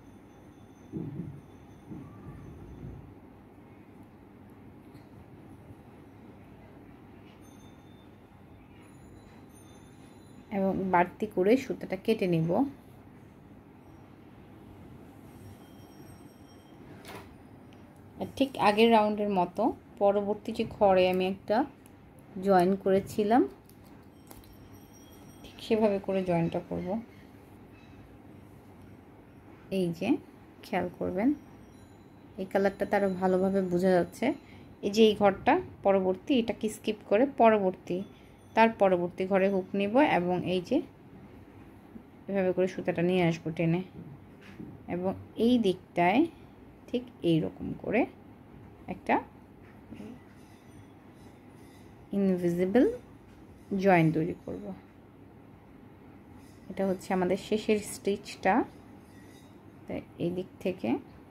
[SPEAKER 1] এবং বাড়তি করে সুতাটা কেটে নিব। ঠিক আগের রাউন্ডের মতো পরবর্তী যে ঘরে আমি একটা জয়েন করেছিলাম ঠিক সেভাবে করে জয়েনটা করব। এই যে খেয়াল করবেন এই কালারটা তারও ভালোভাবে বোঝা যাচ্ছে। এই যে এই ঘরটা পরবর্তী, এটাকে স্কিপ করে তার পরবর্তী ঘরে হুক নিব এবং এই যে এভাবে করে সুতাটা নিয়ে আসবো টেনে, এবং এই দিকটায় ঠিক এই রকম করে একটা ইনভিজিবল জয়েন তৈরি করব। এটা হচ্ছে আমাদের শেষের স্টিচটা। তাই এই দিক থেকে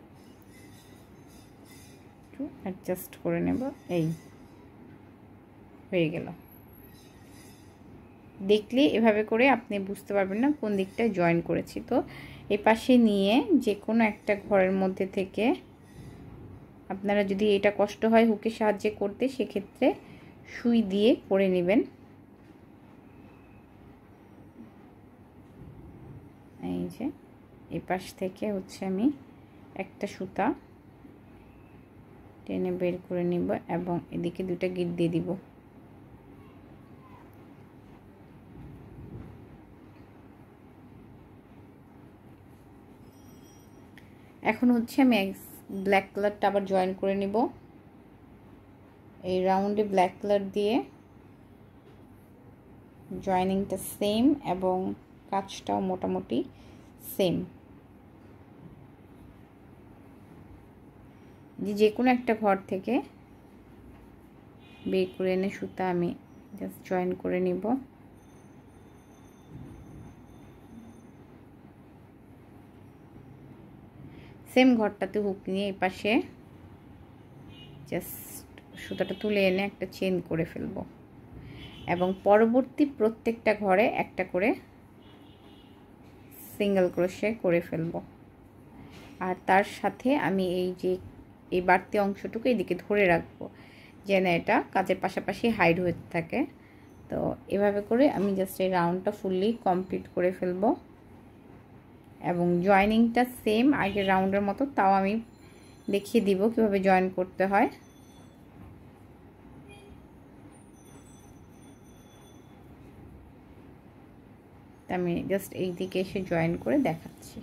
[SPEAKER 1] একটু অ্যাডজাস্ট করে নেব। এই হয়ে গেল। দেখলে এভাবে করে আপনি বুঝতে পারবেন না কোন দিকটায় জয়েন করেছি। তো এই পাশে নিয়ে যে কোনো একটা ঘরের মধ্যে থেকে আপনারা যদি এটা কষ্ট হয় হুকের সাহায্যে করতে, সেক্ষেত্রে সুই দিয়ে করে নেবেন। এই যে এই পাশ থেকে হচ্ছে আমি একটা সুতা টেনে বের করে নিব এবং এদিকে দুটো গিট দিয়ে দিব। এখন হচ্ছে আমি ব্ল্যাক কালারটা আবার জয়েন করে নিব। এই রাউন্ডে ব্ল্যাক কালার দিয়ে জয়েনিংটা সেম এবং কাজটাও মোটামুটি সেম। যে কোনো একটা ঘর থেকে বের করে এনে সুতা আমি জাস্ট জয়েন করে নিব। সেম ঘরটাতে হুক নিয়ে এই পাশে জাস্ট সুতাটা তুলে এনে একটা চেন করে ফেলব এবং পরবর্তী প্রত্যেকটা ঘরে একটা করে সিঙ্গেল ক্রোশে করে ফেলব। আর তার সাথে আমি এই যে এই বাড়তি অংশটুকু এদিকে ধরে রাখবো যেন এটা কাজের পাশাপাশি হাইড হয়ে থাকে। তো এভাবে করে আমি জাস্ট এই রাউন্ডটা ফুললি কমপ্লিট করে ফেলবো এবং জয়েনিংটা সেম আগের রাউন্ডের মতো, তাও আমি দেখিয়ে দিব কিভাবে জয়েন করতে হয়। আমি জাস্ট এই দিকে এসে জয়েন করে দেখাচ্ছি।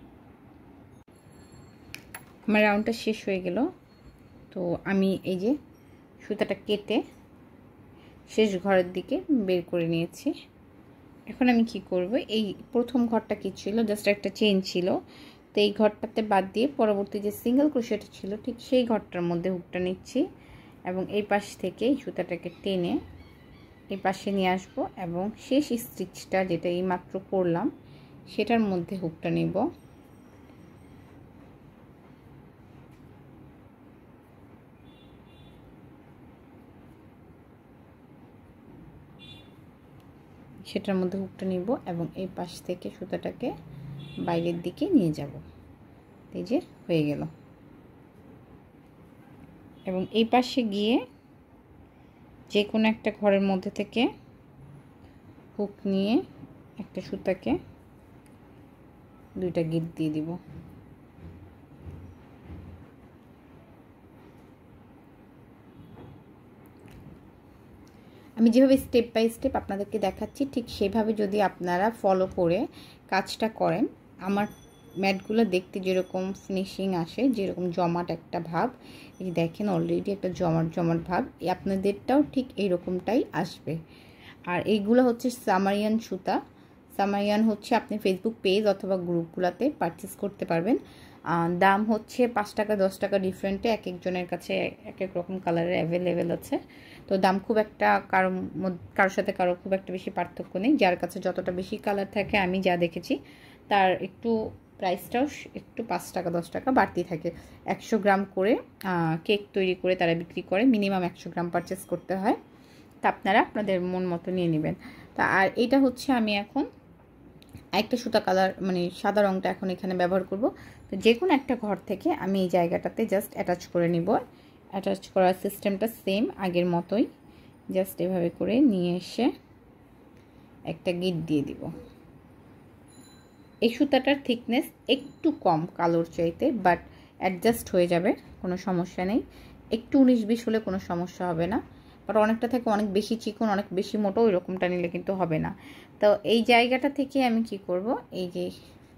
[SPEAKER 1] আমার রাউন্ডটা শেষ হয়ে গেল। তো আমি এই যে সুতাটা কেটে শেষ ঘরের দিকে বের করে নিয়েছি। এখন আমি কি করব, এই প্রথম ঘরটা কি ছিল, জাস্ট একটা চেন ছিল, তো এই ঘরটাতে বাদ দিয়ে পরবর্তী যে সিঙ্গেল ক্রোশেটা ছিল ঠিক সেই ঘরটার মধ্যে হুকটা নিচ্ছি এবং এই পাশ থেকে এই সুতাটাকে টেনে এই পাশে নিয়ে আসবো এবং শেষ স্টিচটা যেটা এই মাত্র করলাম সেটার মধ্যে হুকটা নিব। সেটার মধ্যে হুকটা নিব এবং এই পাশ থেকে সুতাটাকে বাইরের দিকে নিয়ে যাব। এই যে হয়ে গেল। এবং এই পাশে গিয়ে যে কোনো একটা ঘরের মধ্যে থেকে হুক নিয়ে একটা সুতাকে দুইটা গিট দিয়ে দিব। আমি যেভাবে স্টেপ বাই স্টেপ আপনাদেরকে দেখাচ্ছি ঠিক সেভাবে যদি আপনারা ফলো করে কাজটা করেন, আমার ম্যাটগুলো দেখতে যেরকম ফিনিশিং আসে, যেরকম জমাট একটা ভাব, এই দেখেন অলরেডি একটা জমাট জমাট ভাব, আপনাদেরটাও ঠিক এইরকমটাই আসবে। আর এইগুলো হচ্ছে সামারিয়ান সুতা। সামারিয়ান হচ্ছে আপনি ফেসবুক পেজ অথবা গ্রুপগুলোতে পারচেস করতে পারবেন। দাম হচ্ছে 5 টাকা 10 টাকা ডিফারেন্টে, এক একজনের কাছে এক এক রকম কালারের অ্যাভেলেবেল আছে। তো দাম খুব একটা কারোর সাথে কারো খুব একটা বেশি পার্থক্য নেই। যার কাছে যতটা বেশি কালার থাকে, আমি যা দেখেছি তার একটু প্রাইসটাও একটু 5 টাকা 10 টাকা বাড়তি থাকে। 100 গ্রাম করে কেক তৈরি করে তারা বিক্রি করে, মিনিমাম 100 গ্রাম পারচেস করতে হয়। তা আপনারা আপনাদের মন মতো নিয়ে নেবেন। তা আর এটা হচ্ছে আমি এখন একটা সুতা কালার মানে সাদা রঙটা এখন এখানে ব্যবহার করব। তো যে কোনো একটা ঘর থেকে আমি এই জায়গাটাতে জাস্ট অ্যাটাচ করে নিব। অ্যাটাচ করার সিস্টেমটা সেম আগের মতোই, জাস্ট এভাবে করে নিয়ে এসে একটা গিট দিয়ে দিব। এই সুতাটার থিকনেস একটু কম কালোর চাইতে, বাট অ্যাডজাস্ট হয়ে যাবে, কোনো সমস্যা নেই। একটু 19-20 হলে কোনো সমস্যা হবে না, বাট অনেকটা থেকে অনেক বেশি চিকন অনেক বেশি মোটো ওই রকমটা নিলে কিন্তু হবে না। তো এই জায়গাটা থেকে আমি কি করব, এই যে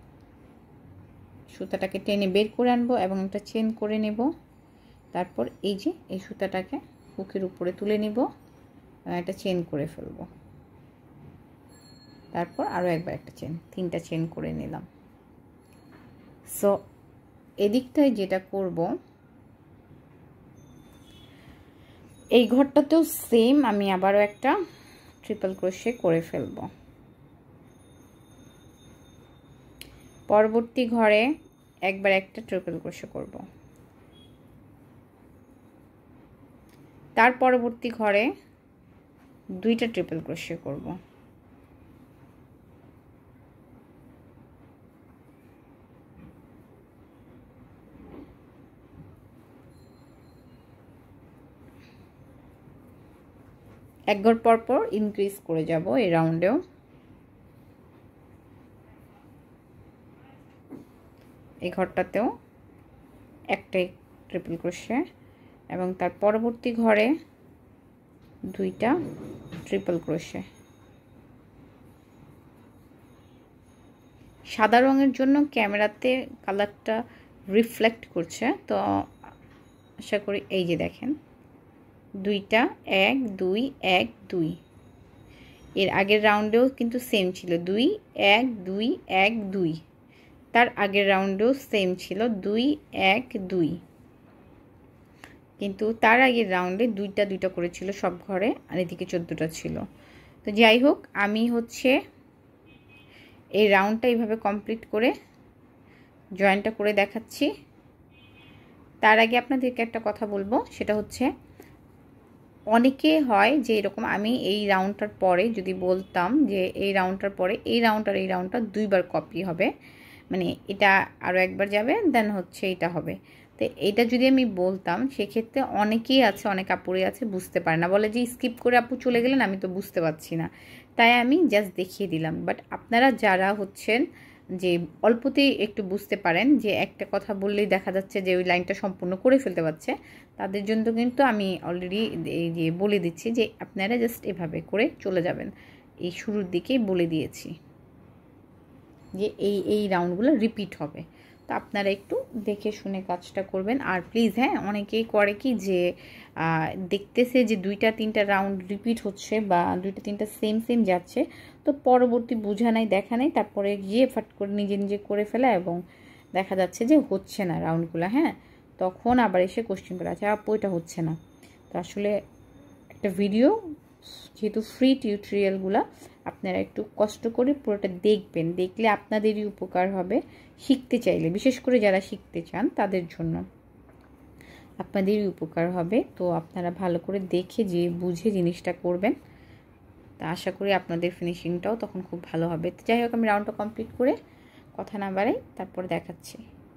[SPEAKER 1] সুতাটাকে টেনে বের করে আনবো এবং একটা চেন করে নেব। তারপর এই যে এই সুতাটাকে হুকের উপরে তুলে নিব, একটা চেন করে ফেলবো। তারপর আরও একবার একটা চেন, 3টা চেন করে নিলাম। সো এদিকটায় যেটা করব, এই ঘরটাতেও সেম আমি আবারও একটা ট্রিপল ক্রোশে করে ফেলব। পরবর্তী ঘরে একবার একটা ট্রিপল ক্রোশে করব, তার পরবর্তী ঘরে 2টা ট্রিপল ক্রোশে করব। এক ঘর পর পর ইনক্রিজ করে যাব এই রাউন্ডেও। এই ঘরটাতেও একটাই ট্রিপল ক্রোশে এবং তার পরবর্তী ঘরে 2টা ট্রিপল ক্রোশে। সাদা রঙের জন্য ক্যামেরাতে কালারটা রিফ্লেক্ট করছে, তো আশা করি এই যে দেখেন 2টা 1 2 1 2। এর আগের রাউন্ডেও কিন্তু সেম ছিল 2 1 2 1 2, তার আগের রাউন্ডেও সেম ছিল 2 1 2, কিন্তু তার আগের রাউন্ডে 2টা করেছিল সব ঘরে, আর এদিকে 14টা ছিল। তো যাই হোক, আমি হচ্ছে এই রাউন্ডটা এইভাবে কমপ্লিট করে জয়েন্টটা করে দেখাচ্ছি। তার আগে আপনাদেরকে একটা কথা বলবো, সেটা হচ্ছে অনেকে হয় যে এরকম, আমি এই রাউন্ডটার পরে যদি বলতাম যে এই রাউন্ডটার পরে এই রাউন্ডটা 2বার কপি হবে, মানে এটা আরও একবার যাবে দেন হচ্ছে এটা হবে। তো এটা যদি আমি বলতাম সেক্ষেত্রে অনেকেই আছে, অনেক আপুরে আছে বুঝতে পারে না, বলে যে স্কিপ করে আপু চলে গেলেন আমি তো বুঝতে পারছি না, তাই আমি জাস্ট দেখিয়ে দিলাম। বাট আপনারা যারা হচ্ছেন যে অল্পতেই একটু বুঝতে পারেন, যে একটা কথা বললেই দেখা যাচ্ছে যে ওই লাইনটা সম্পূর্ণ করে ফেলতে পারছে, তাদের জন্য কিন্তু আমি অলরেডি এই যে বলে দিচ্ছি যে আপনারা জাস্ট এভাবে করে চলে যাবেন। এই শুরুর দিকেই বলে দিয়েছি যে এই রাউন্ডগুলো রিপিট হবে, তো আপনারা একটু দেখে শুনে কাজটা করবেন। আর প্লিজ হ্যাঁ, অনেকেই করে কি যে দেখতেছে যে 2টা-3টা রাউন্ড রিপিট হচ্ছে বা 2টা-3টা সেম যাচ্ছে, তো পরবর্তী বোঝা নাই দেখা নাই, তারপরে গিয়ে ফাট করে নিজে করে ফেলা এবং দেখা যাচ্ছে যে হচ্ছে না রাউন্ডগুলো। হ্যাঁ, তখন আবার এসে কোশ্চেন করে, আচ্ছা আপু এটা হচ্ছে না। তো আসলে একটা ভিডিও যেহেতু ফ্রি টিউটোরিয়ালগুলো আপনারা একটু কষ্ট করে পুরোটা দেখবেন, দেখলে আপনাদেরই উপকার হবে। শিখতে চাইলে, বিশেষ করে যারা শিখতে চান তাদের জন্য আপনাদেরই উপকার হবে। তো আপনারা ভালো করে দেখে যে বুঝে জিনিসটা করবেন, তা আশা করি আপনাদের ফিনিশিংটাও তখন খুব ভালো হবে। তো যাই হোক, আমি রাউন্ডটা কমপ্লিট করে কথা না বাড়াই তারপর দেখাচ্ছি।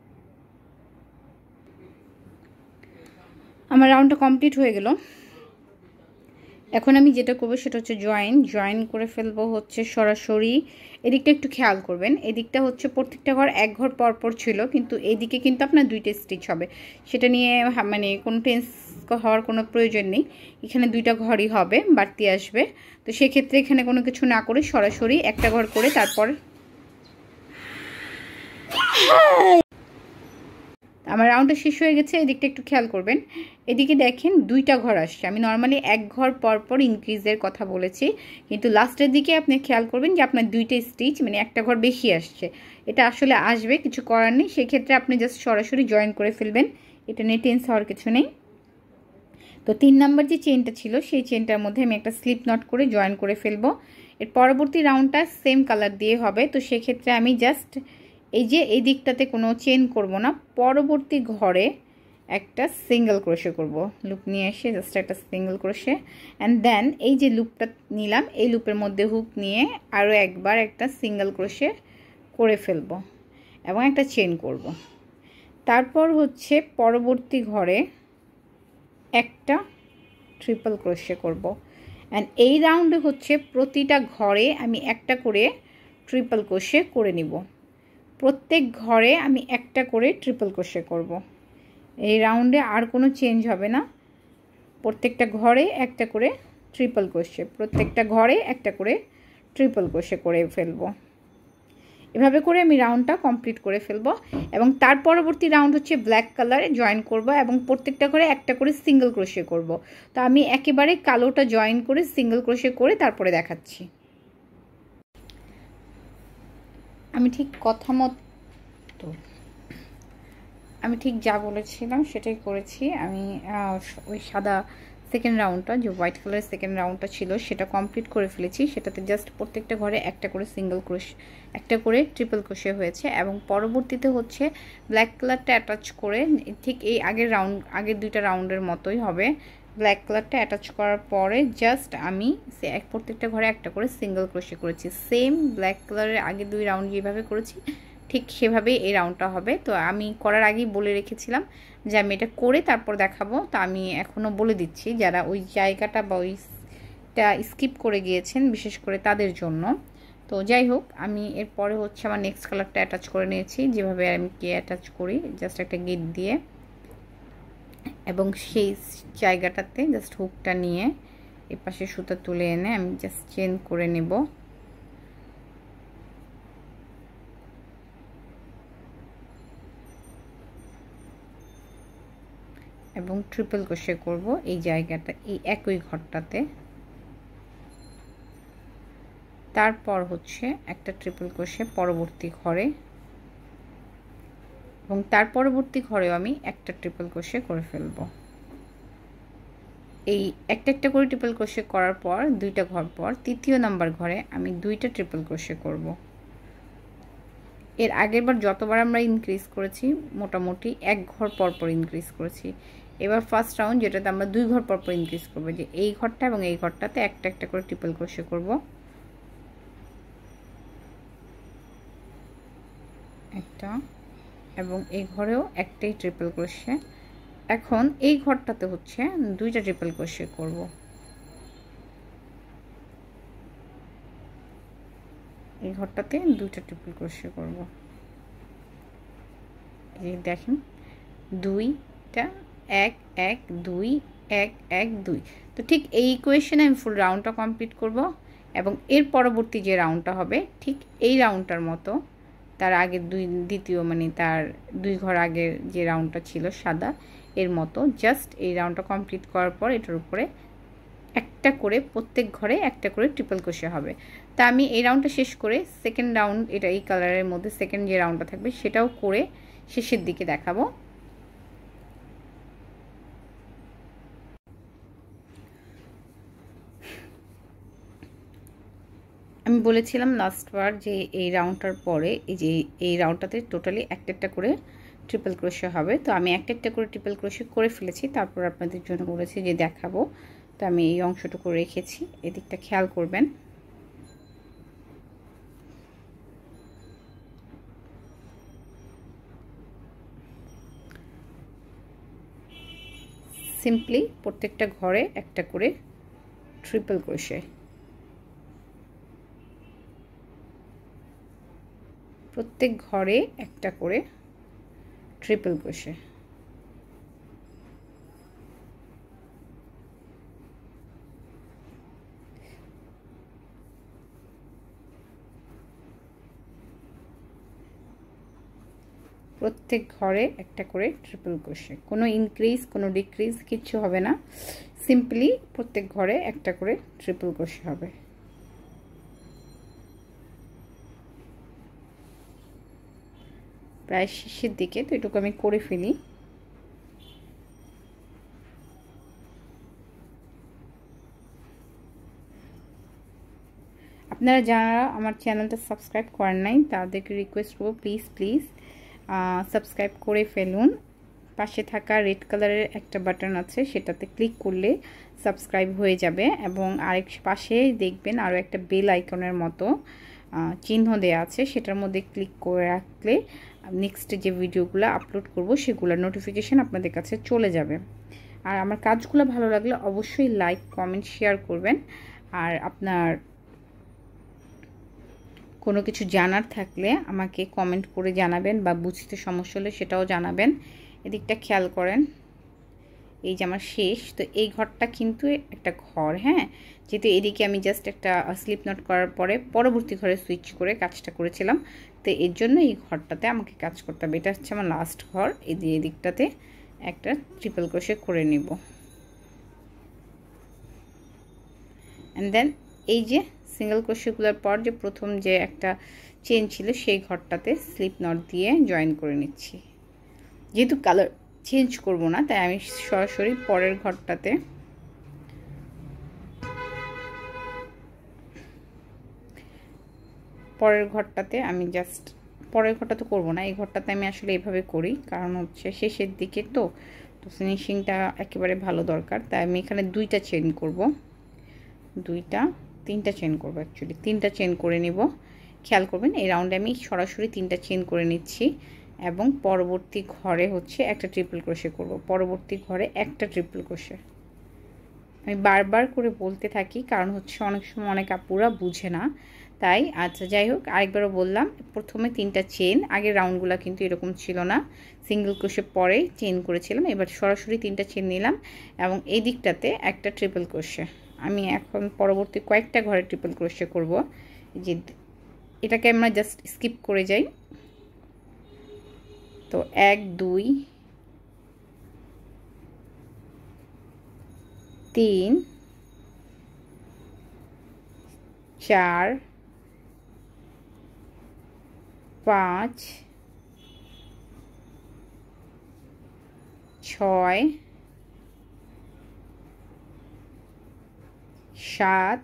[SPEAKER 1] আমার রাউন্ডটা কমপ্লিট হয়ে গেল। এখন আমি যেটা করবো সেটা হচ্ছে জয়েন করে ফেলবো হচ্ছে সরাসরি। এদিকটা একটু খেয়াল করবেন, এদিকটা হচ্ছে প্রত্যেকটা ঘর এক ঘর পরপর ছিল, কিন্তু এদিকে কিন্তু আপনার 2টা স্টিচ হবে, সেটা নিয়ে মানে কোনো টেন্স হওয়ার কোনো প্রয়োজন নেই। এখানে 2টা ঘরই হবে, বাড়তি আসবে। তো সেক্ষেত্রে এখানে কোনো কিছু না করে সরাসরি একটা ঘর করে আমার রাউন্ডটা শেষ হয়ে গেছে। এদিকটা একটু খেয়াল করবেন, এদিকে দেখেন 2টা ঘর আসছে। আমি নর্মালি 1 ঘর পর পর ইনক্রিজের কথা বলেছি, কিন্তু লাস্টের দিকে আপনি খেয়াল করবেন যে আপনার 2টা স্টিচ মানে একটা ঘর বেশি আসছে। এটা আসলে আসবে, কিছু করার নেই। সেক্ষেত্রে আপনি জাস্ট সরাসরি জয়েন করে ফেলবেন, এটা নিয়ে টেন্স হওয়ার কিছু নেই। তো 3 নাম্বার যে চেনটা ছিল সেই চেনটার মধ্যে আমি একটা স্লিপ নট করে জয়েন করে ফেলবো। এর পরবর্তী রাউন্ডটা সেম কালার দিয়ে হবে। তো সেক্ষেত্রে আমি জাস্ট এই যে এই দিকটাতে কোনো চেন করব না, পরবর্তী ঘরে একটা সিঙ্গেল ক্রোশে করব। লুপ নিয়ে এসে জাস্ট একটা সিঙ্গেল ক্রোশে, অ্যান্ড দেন এই যে লুপটা নিলাম এই লুপের মধ্যে হুক নিয়ে আরও একবার একটা সিঙ্গেল ক্রোশে করে ফেলবো এবং একটা চেন করব। তারপর হচ্ছে পরবর্তী ঘরে একটা ট্রিপল ক্রোশে করব, অ্যান্ড এই রাউন্ডে হচ্ছে প্রতিটা ঘরে আমি একটা করে ট্রিপল ক্রোশে করে নিব। প্রত্যেক ঘরে আমি একটা করে ট্রিপল ক্রোশে করব। এই রাউন্ডে আর কোনো চেঞ্জ হবে না, প্রত্যেকটা ঘরে একটা করে ট্রিপল ক্রোশে, প্রত্যেকটা ঘরে একটা করে ট্রিপল ক্রোশে করে ফেলবো। এভাবে করে আমি রাউন্ডটা কমপ্লিট করে ফেলবো এবং তার পরবর্তী রাউন্ড হচ্ছে ব্ল্যাক কালারে জয়েন করব এবং প্রত্যেকটা ঘরে একটা করে সিঙ্গেল ক্রোশে করব। তো আমি একেবারে কালোটা জয়েন করে সিঙ্গেল ক্রোশে করে তারপরে দেখাচ্ছি। আমি ঠিক আমি ঠিক যা বলেছিলাম সেটাই করেছি। আমি ওই সাদা সেকেন্ড রাউন্ডটা, যে হোয়াইট কালারের সেকেন্ড রাউন্ডটা ছিল সেটা কমপ্লিট করে ফেলেছি। সেটাতে জাস্ট প্রত্যেকটা ঘরে একটা করে সিঙ্গেল ক্রোশ, একটা করে ট্রিপল ক্রোশে হয়েছে এবং পরবর্তীতে হচ্ছে ব্ল্যাক কালারটা অ্যাটাচ করে ঠিক এই আগের 2টা রাউন্ডের মতোই হবে। ব্ল্যাক কালারটা অ্যাটাচ করার পরে জাস্ট আমি প্রত্যেকটা ঘরে একটা করে সিঙ্গেল ক্রোশে করেছি। সেম ব্ল্যাক কালারের আগে 2 রাউন্ড যেভাবে করেছি ঠিক সেভাবেই এই রাউন্ডটা হবে। তো আমি করার আগেই বলে রেখেছিলাম যে আমি এটা করে তারপর দেখাবো। তো আমি এখনও বলে দিচ্ছি, যারা ওই জায়গাটা বা ওইটা স্কিপ করে গিয়েছেন বিশেষ করে তাদের জন্য। তো যাই হোক, আমি এরপরে হচ্ছে আমার নেক্সট কালারটা অ্যাটাচ করে নিয়েছি, যেভাবে আমি অ্যাটাচ করি জাস্ট একটা গিট দিয়ে, এবং সেই জায়গাটাতে জাস্ট হুকটা নিয়ে এর পাশে সুতা তুলে এনে আমি জাস্ট চেন করে নেব এবং ট্রিপল ক্রোশে করব এই জায়গাটা, এই একই ঘরটাতে। তারপর হচ্ছে একটা ট্রিপল ক্রোশে পরবর্তী ঘরে এবং তার পরবর্তী ঘরেও আমি একটা ট্রিপল ক্রোশে করে ফেলব। এই একটা করে ট্রিপল ক্রোশে করার পর 2টা ঘর পর 3য় নাম্বার ঘরে আমি 2টা ট্রিপল ক্রোশে করব। এর আগের বার যতবার আমরা ইনক্রিজ করেছি মোটামুটি 1 ঘর পর পর ইনক্রিজ করেছি। এবার ফার্স্ট রাউন্ড যেটাতে আমরা 2 ঘর পর পর ইনক্রিজ করব, যে এই ঘরটা এবং এই ঘরটাতে একটা করে ট্রিপল ক্রোশে করব। একটা, এবং এই ঘরেও একটাই ট্রিপল ক্রোশে। এখন এই ঘরটাতে হচ্ছে 2টা ট্রিপল ক্রোশে করব। এই ঘরটাতে 2টা ট্রিপল ক্রোশে করব। এই দেখেন 2টা 1 1 2 1 1 2। তো ঠিক এই ইকুয়েশনে আমি ফুল রাউন্ডটা কমপ্লিট করব এবং এর পরবর্তী যে রাউন্ডটা হবে ঠিক এই রাউন্ডটার মতো, তার আগের দ্বিতীয় মানে তার 2 ঘর আগের যে রাউন্ডটা ছিল সাদা এর মতো, জাস্ট এই রাউন্ডটা কমপ্লিট করার পর এটার উপরে একটা করে প্রত্যেক ঘরে একটা করে ট্রিপল ক্রোশে হবে। তা আমি এই রাউন্ডটা শেষ করে সেকেন্ড রাউন্ড, এটা এই কালারের মধ্যে সেকেন্ড যে রাউন্ডটা থাকবে সেটাও করে শেষের দিকে দেখাবো। আমি বলেছিলাম লাস্টবার যে এই রাউন্ডটার পরে এই রাউন্ডটাতে টোটালি একটা করে ট্রিপল ক্রোশে হবে। তো আমি একটা করে ট্রিপল ক্রোশে করে ফেলেছি, তারপর আপনাদের জন্য বলেছি যে দেখাবো। তো আমি এই অংশটুকু রেখেছি, এদিকটা খেয়াল করবেন। সিম্পলি প্রত্যেকটা ঘরে একটা করে ট্রিপল ক্রোশে, প্রত্যেক ঘরে একটা করে ট্রিপল ক্রোশে। প্রত্যেক ঘরে একটা করে ট্রিপল ক্রোশে, কোনো ইনক্রিজ কোনো ডিক্রিজ কিচ্ছু হবে না, সিম্পলি প্রত্যেক ঘরে একটা করে ট্রিপল ক্রোশে হবে। প্রায় শেষের দিকে, তো এটুকু আমি করে ফেলি। আপনারা যারা আমার চ্যানেলটা সাবস্ক্রাইব করেন নাই তাদেরকে রিকোয়েস্ট করবো প্লিজ সাবস্ক্রাইব করে ফেলুন। পাশে থাকা রেড কালারের একটা বাটন আছে, সেটাতে ক্লিক করলে সাবস্ক্রাইব হয়ে যাবে, এবং আরেক পাশে দেখবেন আরও একটা বেল আইকনের মতো চিহ্ন দেওয়া আছে, সেটার মধ্যে ক্লিক করে রাখলে নেক্সট যে ভিডিওগুলো আপলোড করব সেগুলোর নোটিফিকেশান আপনাদের কাছে চলে যাবে। আর আমার কাজগুলো ভালো লাগলে অবশ্যই লাইক কমেন্ট শেয়ার করবেন। আর আপনার কোনো কিছু জানার থাকলে আমাকে কমেন্ট করে জানাবেন, বা বুঝতে সমস্যা হলে সেটাও জানাবেন। এদিকটা খেয়াল করেন, এই যে আমার শেষ, তো এই ঘরটা কিন্তু একটা ঘর, হ্যাঁ, যেহেতু এদিকে আমি জাস্ট একটা স্লিপ নট করার পরে পরবর্তী ঘরে সুইচ করে কাজটা করেছিলাম, তো এর জন্য এই ঘরটাতে আমাকে কাজ করতে হবে। এটা হচ্ছে আমার লাস্ট ঘর, এই দিকটাতে একটা ট্রিপল ক্রোশে করে নিব। অ্যান্ড দেন এই যে সিঙ্গেল ক্রোশেগুলোর পর যে প্রথম যে একটা চেন ছিল সেই ঘরটাতে স্লিপ নট দিয়ে জয়েন করে নিচ্ছি। যেহেতু কালার চেঞ্জ করব না, তাই আমি সরাসরি পরের ঘরটাতে আমি জাস্ট পরের ঘরটা তো করবো না, এই ঘরটাতে আমি আসলে এইভাবে করি, কারণ হচ্ছে শেষের দিকে তো ফিনিশিংটা একেবারে ভালো দরকার। তাই আমি এখানে দুইটা চেন করব, তিনটা চেন করব, অ্যাকচুয়ালি তিনটা চেন করে নিব। খেয়াল করবেন এই রাউন্ডে আমি সরাসরি তিনটা চেন করে নিচ্ছি, এবং পরবর্তী ঘরে হচ্ছে একটা ট্রিপল ক্রোশে করব, পরবর্তী ঘরে একটা ট্রিপল ক্রোশে। আমি বারবার করে বলতে থাকি, কারণ হচ্ছে অনেক সময় অনেক আপুরা বুঝে না, তাই আচ্ছা যাই হোক আরেকবারও বললাম। প্রথমে তিনটা চেন, আগের রাউন্ডগুলো কিন্তু এরকম ছিল না, সিঙ্গেল ক্রোশে পরে চেন করেছিলাম, এবার সরাসরি তিনটা চেন নিলাম, এবং এই দিকটাতে একটা ট্রিপল ক্রোশে। আমি এখন পরবর্তী কয়েকটা ঘরে ট্রিপল ক্রোশে করব, যে এটাকে আমরা জাস্ট স্কিপ করে যাই। তো 1 2 3 4 5 6 7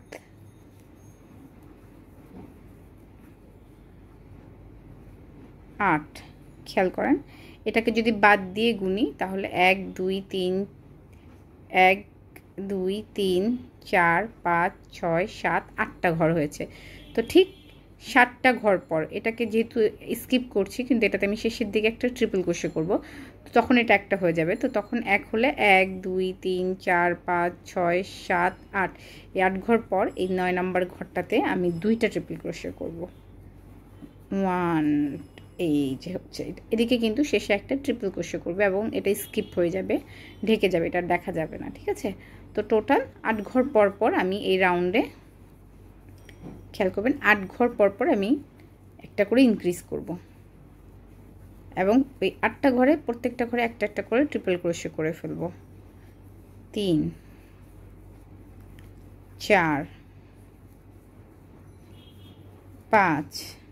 [SPEAKER 1] 8। খেয়াল করেন, এটাকে যদি বাদ দিয়ে গুনি তাহলে 1 2 3 1 2 3 4 5 6 7 8টা ঘর হয়েছে। তো ঠিক 7টা ঘর পর এটাকে যেহেতু স্কিপ করছি, কিন্তু এটাতে আমি শেষের দিকে একটা ট্রিপল ক্রোশে করব, তো তখন এটা একটা হয়ে যাবে। তো তখন এক হলে 1 2 3 4 5 6 7 8, এই 8 ঘর পর এই 9 নম্বর ঘরটাতে আমি দুইটা ট্রিপল ক্রোশে করব। 1, এই যে হচ্ছে এদিকে কিন্তু শেষে একটা ট্রিপল ক্রোশে করবে, এবং এটা স্কিপ হয়ে যাবে, ঢেকে যাবে, এটা দেখা যাবে না, ঠিক আছে। তো টোটাল 8 ঘর পর পর আমি এই রাউন্ডে, খেয়াল করবেন 8 ঘর পর পর আমি একটা করে ইনক্রিজ করব, এবং ওই 8টা ঘরে প্রত্যেকটা ঘরে একটা একটা করে ট্রিপল ক্রোশে করে ফেলব। 3 4 5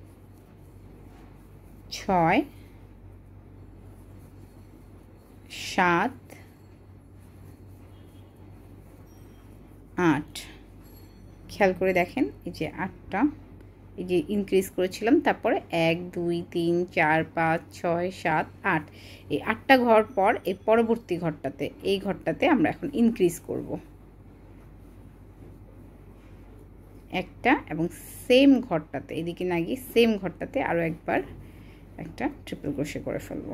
[SPEAKER 1] 6 7 8। খেয়াল করে দেখেন এই যে 8টা, এই যে ইনক্রিজ করেছিলাম, তারপরে 1 2 3 4 5 6 7 8, এই 8টা ঘর পর এই পরবর্তী ঘরটাতে, এই ঘরটাতে আমরা এখন ইনক্রিজ করব একটা, এবং সেম ঘরটাতে এদিকে না গিয়ে সেম ঘরটাতে আরও একবার একটা ট্রিপল ক্রোশে করে ফেলব।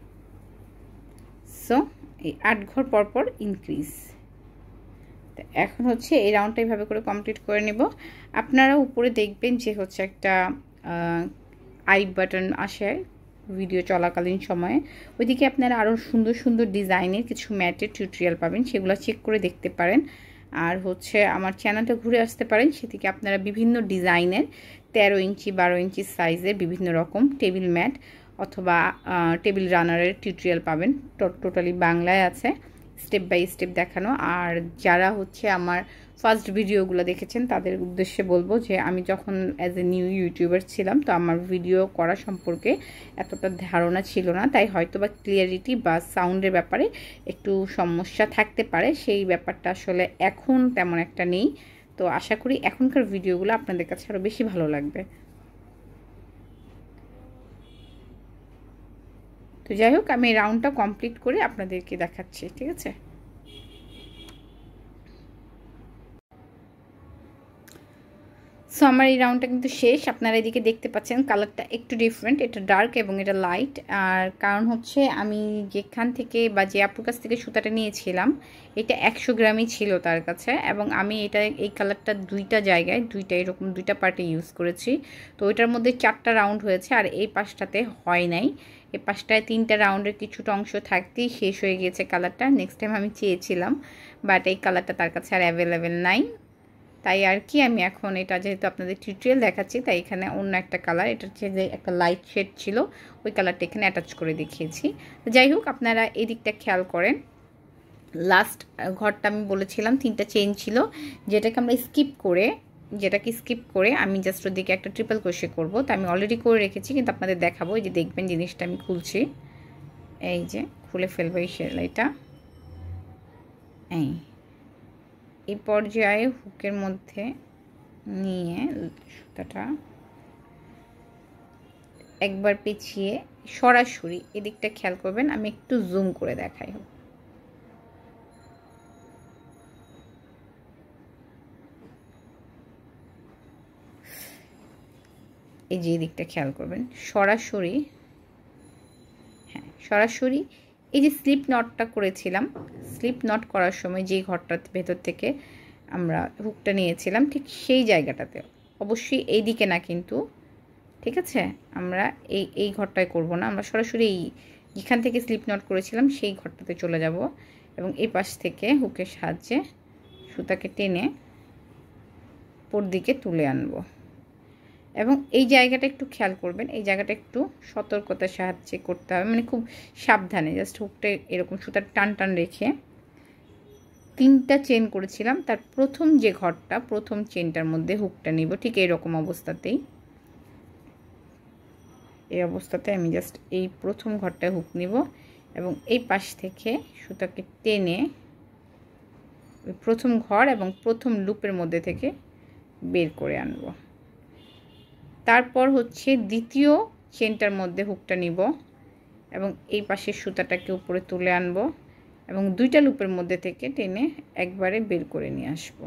[SPEAKER 1] সো এই 8 ঘর পর পর ইনক্রিজ। তো এখন হচ্ছে এই রাউন্ডটা এইভাবে করে কমপ্লিট করে নেব। আপনারা উপরে দেখবেন যে হচ্ছে একটা আই বাটন আসে ভিডিও চলাকালীন সময়ে, ওইদিকে আপনারা আরও সুন্দর সুন্দর ডিজাইনের কিছু ম্যাটের টিউটোরিয়াল পাবেন, সেগুলো চেক করে দেখতে পারেন। আর হচ্ছে আমার চ্যানেলটা ঘুরে আসতে পারেন, সেদিকে আপনারা বিভিন্ন ডিজাইনের 13 ইঞ্চি 12 ইঞ্চি সাইজের বিভিন্ন রকম টেবিল ম্যাট অথবা টেবিল রানারের টিউটোরিয়াল পাবেন, টোটালি বাংলায় আছে, স্টেপ বাই স্টেপ দেখানো। আর যারা হচ্ছে আমার ফার্স্ট ভিডিওগুলো দেখেছেন তাদের উদ্দেশ্যে বলবো যে আমি যখন অ্যাজ এ নিউ ইউটিউবার ছিলাম, তো আমার ভিডিও করা সম্পর্কে এতটা ধারণা ছিল না, তাই হয়তো বা ক্লিয়ারিটি বা সাউন্ডের ব্যাপারে একটু সমস্যা থাকতে পারে। সেই ব্যাপারটা আসলে এখন তেমন একটা নেই। তো আশা করি এখনকার ভিডিওগুলো আপনাদের কাছে আরও বেশি ভালো লাগবে। তো যাই হোক, আমি এই রাউন্ডটা কমপ্লিট করে আপনাদেরকে দেখাচ্ছি, ঠিক আছে? সো আমার এই রাউন্ডটা কিন্তু শেষ। আপনারা এদিকে দেখতে পাচ্ছেন কালারটা একটু ডিফারেন্ট, এটা ডার্ক এবং এটা লাইট। আর কারণ হচ্ছে আমি যেখান থেকে বা যে আপুর কাছ থেকে সুতাটা নিয়েছিলাম, এটা 100 গ্রামই ছিল তার কাছে, এবং আমি এই কালারটা দুইটা জায়গায় এরকম দুইটা পার্টে ইউজ করেছি। তো ওইটার মধ্যে 4টা রাউন্ড হয়েছে, আর এই পাশটাতে হয় নাই। এই পাশটায় 3টা রাউন্ডের কিছুটা অংশ থাকতেই শেষ হয়ে গিয়েছে কালারটা। নেক্সট টাইম আমি চেয়েছিলাম, বাট এই কালারটা তার কাছে আর অ্যাভেলেবেল নাই। তাই আর কি আমি এখন এটা যেহেতু আপনাদের টিউটোরিয়াল দেখাচ্ছি, তাই এখানে অন্য একটা কালার, এটা হচ্ছে যে একটা লাইট শেড ছিল, ওই কালারটা এখানে অ্যাটাচ করে দেখিয়েছি। যাই হোক, আপনারা এই দিকটা খেয়াল করেন। লাস্ট ঘরটা আমি বলেছিলাম 3টা চেইন ছিল, যেটাকে স্কিপ করে আমি জাস্ট ওদিকে একটা ট্রিপল ক্রোশে করব। তো আমি অলরেডি করে রেখেছি, কিন্তু আপনাদের দেখাবো। এই যে দেখবেন জিনিসটা আমি খুলছি, এই যে খুলে ফেলবো এই সেলাইটা। এই পর্যায়ে হুকের মধ্যে নিয়ে সুতাটা একবার পেঁচিয়ে সরাসরি এদিকটা খেয়াল করবেন, আমি একটু জুম করে দেখাই। এই যে এদিকটা খেয়াল করবেন, সরাসরি, হ্যাঁ সরাসরি এই যে স্লিপ নটটা করেছিলাম, স্লিপ নট করার সময় যেই ঘরটার ভেতর থেকে আমরা হুকটা নিয়েছিলাম, ঠিক সেই জায়গাটাতে, অবশ্যই এই দিকে না কিন্তু, ঠিক আছে? আমরা এই ঘরটায় করব না, আমরা সরাসরি যেখান থেকে স্লিপ নট করেছিলাম সেই ঘরটাতে চলে যাব, এবং এই পাশ থেকে হুকের সাহায্যে সুতাকে টেনে উপর দিকে তুলে আনবো। এবং এই জায়গাটা একটু খেয়াল করবেন, এই জায়গাটা একটু সতর্কতার সাহায্যে করতে হবে, মানে খুব সাবধানে, জাস্ট হুকটা এরকম সুতার টান টান রেখে 3টা চেন করেছিলাম, তার প্রথম যে ঘরটা, প্রথম চেনটার মধ্যে হুকটা নিব, ঠিক এইরকম অবস্থাতেই। এই অবস্থাতে আমি জাস্ট এই প্রথম ঘরটায় হুক নিব, এবং এই পাশ থেকে সুতাকে টেনে প্রথম ঘর এবং প্রথম লুপের মধ্যে থেকে বের করে আনব। তারপর হচ্ছে দ্বিতীয় চেনটার মধ্যে হুকটা নিব, এবং এই পাশের সুতাটাকে উপরে তুলে আনব, এবং 2টা লুপের মধ্যে থেকে টেনে একবারে বের করে নিয়ে আসব।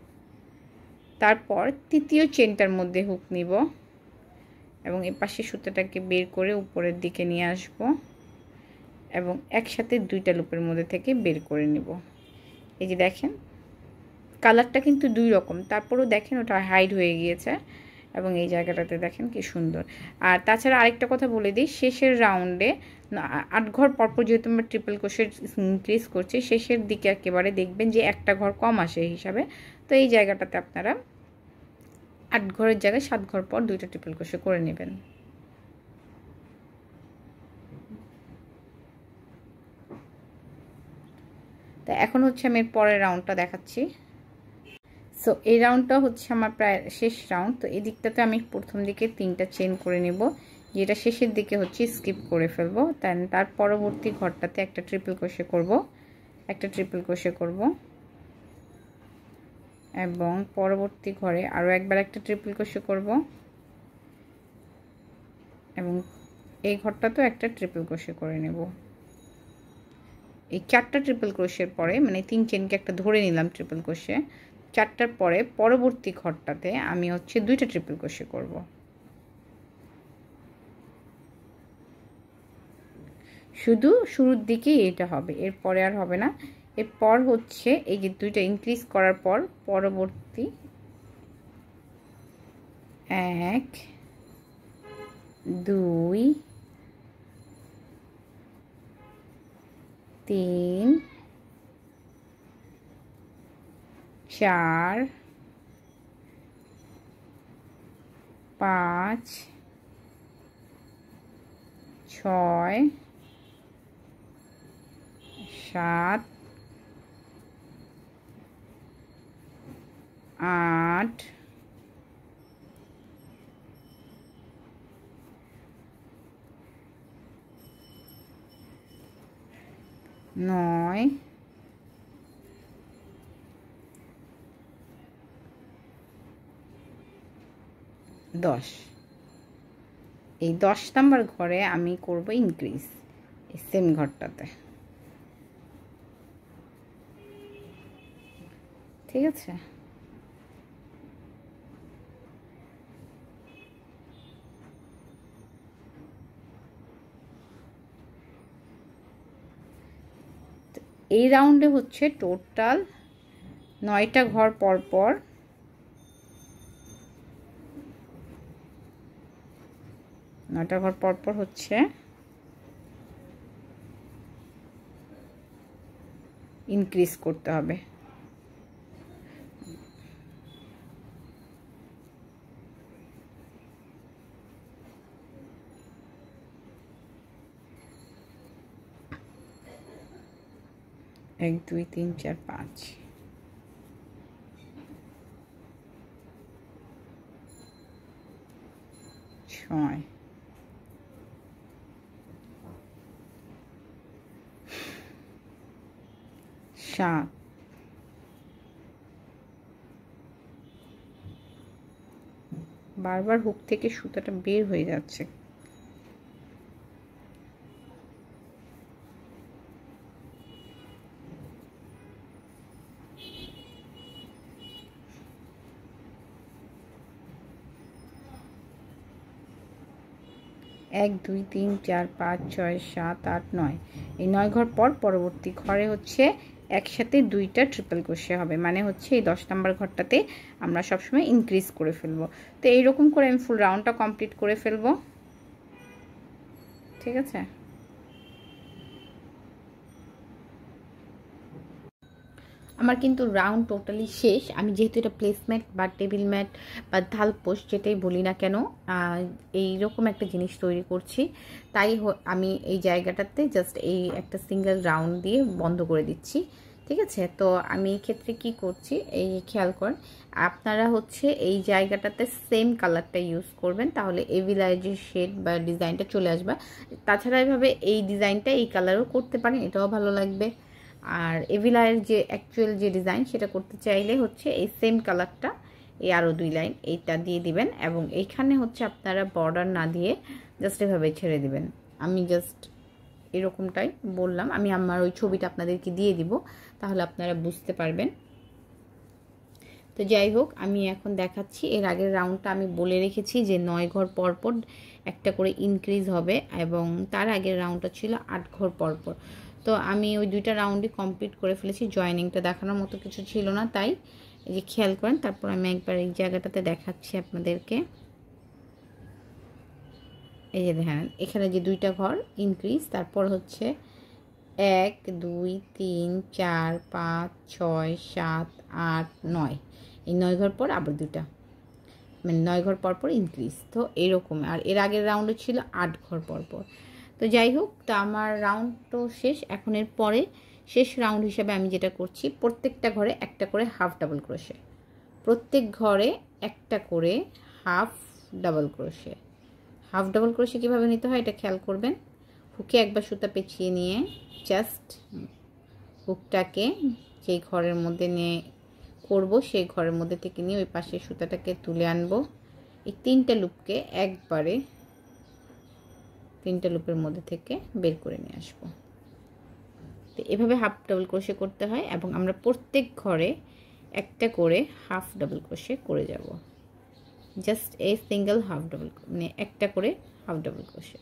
[SPEAKER 1] তারপর তৃতীয় চেনটার মধ্যে হুক নিব, এবং এই পাশের সুতাটাকে বের করে উপরের দিকে নিয়ে আসব, এবং একসাথে 2টা লুপের মধ্যে থেকে বের করে নিব। এই যে দেখেন কালারটা কিন্তু 2 রকম, তারপরেও দেখেন ওটা হাইড হয়ে গিয়েছে, এবং এই জায়গাটাতে দেখেন কি সুন্দর। আর তাছাড়া আরেকটা কথা বলে দিই, শেষের রাউন্ডে 8 ঘর পরপর যেহেতু আমরা ট্রিপল ক্রোশেট ইনক্রিজ করছি, শেষের দিকে একেবারে দেখবেন যে একটা ঘর কম আসে হিসাবে। তো এই জায়গাটাতে আপনারা 8 ঘরের জায়গায় 7 ঘর পর 2টা ট্রিপল ক্রোশে করে নেবেন। তা এখন হচ্ছে আমি পরের রাউন্ডটা দেখাচ্ছি। সো এই রাউন্ডটা হচ্ছে আমার প্রায় শেষ রাউন্ড। তো এই দিকটাতে আমি প্রথম দিকে 3টা চেন করে নেব, যেটা শেষের দিকে হচ্ছে স্কিপ করে ফেলবো। তার পরবর্তী ঘরটাতে একটা ট্রিপল ক্রোশে করব, এবং পরবর্তী ঘরে আরও একবার একটা ট্রিপল ক্রোশে করব, এবং এই ঘরটাতেও একটা ট্রিপল ক্রোশে করে নেব। এই 4টা ট্রিপল ক্রোশের পরে, মানে 3 চেনকে একটা ধরে নিলাম ট্রিপল ক্রোশে, 4টার পরে পরবর্তী ঘরটাতে আমি হচ্ছে 2টা ট্রিপল ক্রোশে করব। শুধু শুরুর দিকেই এটা হবে, এরপরে আর হবে না। এরপর হচ্ছে এই যে 2টা ইনক্রিজ করার পর পরবর্তী 1 2 3 4 5 6 7 8 9 10 এই 10 নাম্বার ঘরে আমি করব ইনক্রিজ এই সেম ঘরটাতে ঠিক আছে এই রাউন্ডে হচ্ছে টোটাল 9টা ঘর পর পর 9টা ঘর পর পর হচ্ছে ইনক্রিজ করতে হবে এক দুই তিন চার পাঁচ ছয় সাত বারবার হুক থেকে সুতাটা বের হয়ে যাচ্ছে এক দুই তিন চার পাঁচ ছয় সাত আট নয় এই 9 ঘর পর পরবর্তী ঘরে হচ্ছে একসাথে 2টা ট্রিপল ক্রোশে হবে মানে হচ্ছে এই 10 নাম্বার ঘরটাতে আমরা সবসময় ইনক্রিজ করে ফেলবো তো এইরকম করে আমি ফুল রাউন্ডটা কমপ্লিট করে ফেলবো ঠিক আছে আমার কিন্তু রাউন্ড টোটালি শেষ আমি যেহেতু এটা প্লেসম্যাট বা টেবিল ম্যাট বা ধালপোষ যেটাই বলি না কেন এইরকম একটা জিনিস তৈরি করছি তাই আমি এই জায়গাটাতে জাস্ট এই একটা সিঙ্গেল রাউন্ড দিয়ে বন্ধ করে দিচ্ছি ঠিক আছে তো আমি এই ক্ষেত্রে কি করছি এই খেয়াল করেন আপনারা হচ্ছে এই জায়গাটাতে সেম কালারটা ইউজ করবেন তাহলে এভিলার যে শেড বা ডিজাইনটা চলে আসবে তাছাড়া এভাবে এই ডিজাইনটা এই কালারও করতে পারেন এটাও ভালো লাগবে আর এভিলারের যে অ্যাকচুয়াল যে ডিজাইন সেটা করতে চাইলে হচ্ছে এই সেম কালারটা এই আরও 2 লাইন এইটা দিয়ে দিবেন এবং এইখানে হচ্ছে আপনারা বর্ডার না দিয়ে জাস্ট এভাবে ছেড়ে দিবেন আমি জাস্ট এরকমটাই বললাম আমি আমার ওই ছবিটা আপনাদেরকে দিয়ে দিব তাহলে আপনারা বুঝতে পারবেন তো যাই হোক আমি এখন দেখাচ্ছি এর আগের রাউন্ডটা আমি বলে রেখেছি যে 9 ঘর পর পর একটা করে ইনক্রিজ হবে এবং তার আগের রাউন্ডটা ছিল 8 ঘর পর পর তো আমি ওই 2টা রাউন্ডই কমপ্লিট করে ফেলেছি জয়েনিংটা দেখানোর মতো কিছু ছিল না তাই এই যে খেয়াল করেন তারপর আমি একবার এই জায়গাটাতে দেখাচ্ছি আপনাদেরকে এই যে দেখেন এখানে যে 2টা ঘর ইনক্রিজ তারপর হচ্ছে 1 2 3 4 5 6 7 8 9 এই 9 ঘর পর আবার 2টা মানে 9 ঘর পর পর ইনক্রিজ তো এরকম আর এর আগের রাউন্ডে ছিল 8 ঘর পর পর তো যাই হোক তো আমার রাউন্ড তো শেষ এখন এর পরে শেষ রাউন্ড হিসেবে আমি যেটা করছি প্রত্যেকটা ঘরে একটা করে হাফ ডাবল ক্রোশে প্রত্যেক ঘরে একটা করে half double crochet half double crochet কীভাবে নিতে হয় এটা খেয়াল করবেন হুকে একবার সুতা পেঁচিয়ে নিয়ে জাস্ট হুকটাকে যেই ঘরের মধ্যে নিয়ে করব সেই ঘরের মধ্যে থেকে নিয়ে ওই পাশে সুতাটাকে তুলে আনবো এই 3টা লুপকে একবারে 3টা লুপের মধ্যে থেকে বের করে নিয়ে আসবো তো এভাবে হাফ ডাবল ক্রোশে করতে হয় এবং আমরা প্রত্যেক ঘরে একটা করে হাফ ডাবল ক্রোশে করে যাব জাস্ট এই সিঙ্গেল হাফ ডাবল মানে একটা করে হাফ ডাবল ক্রোশে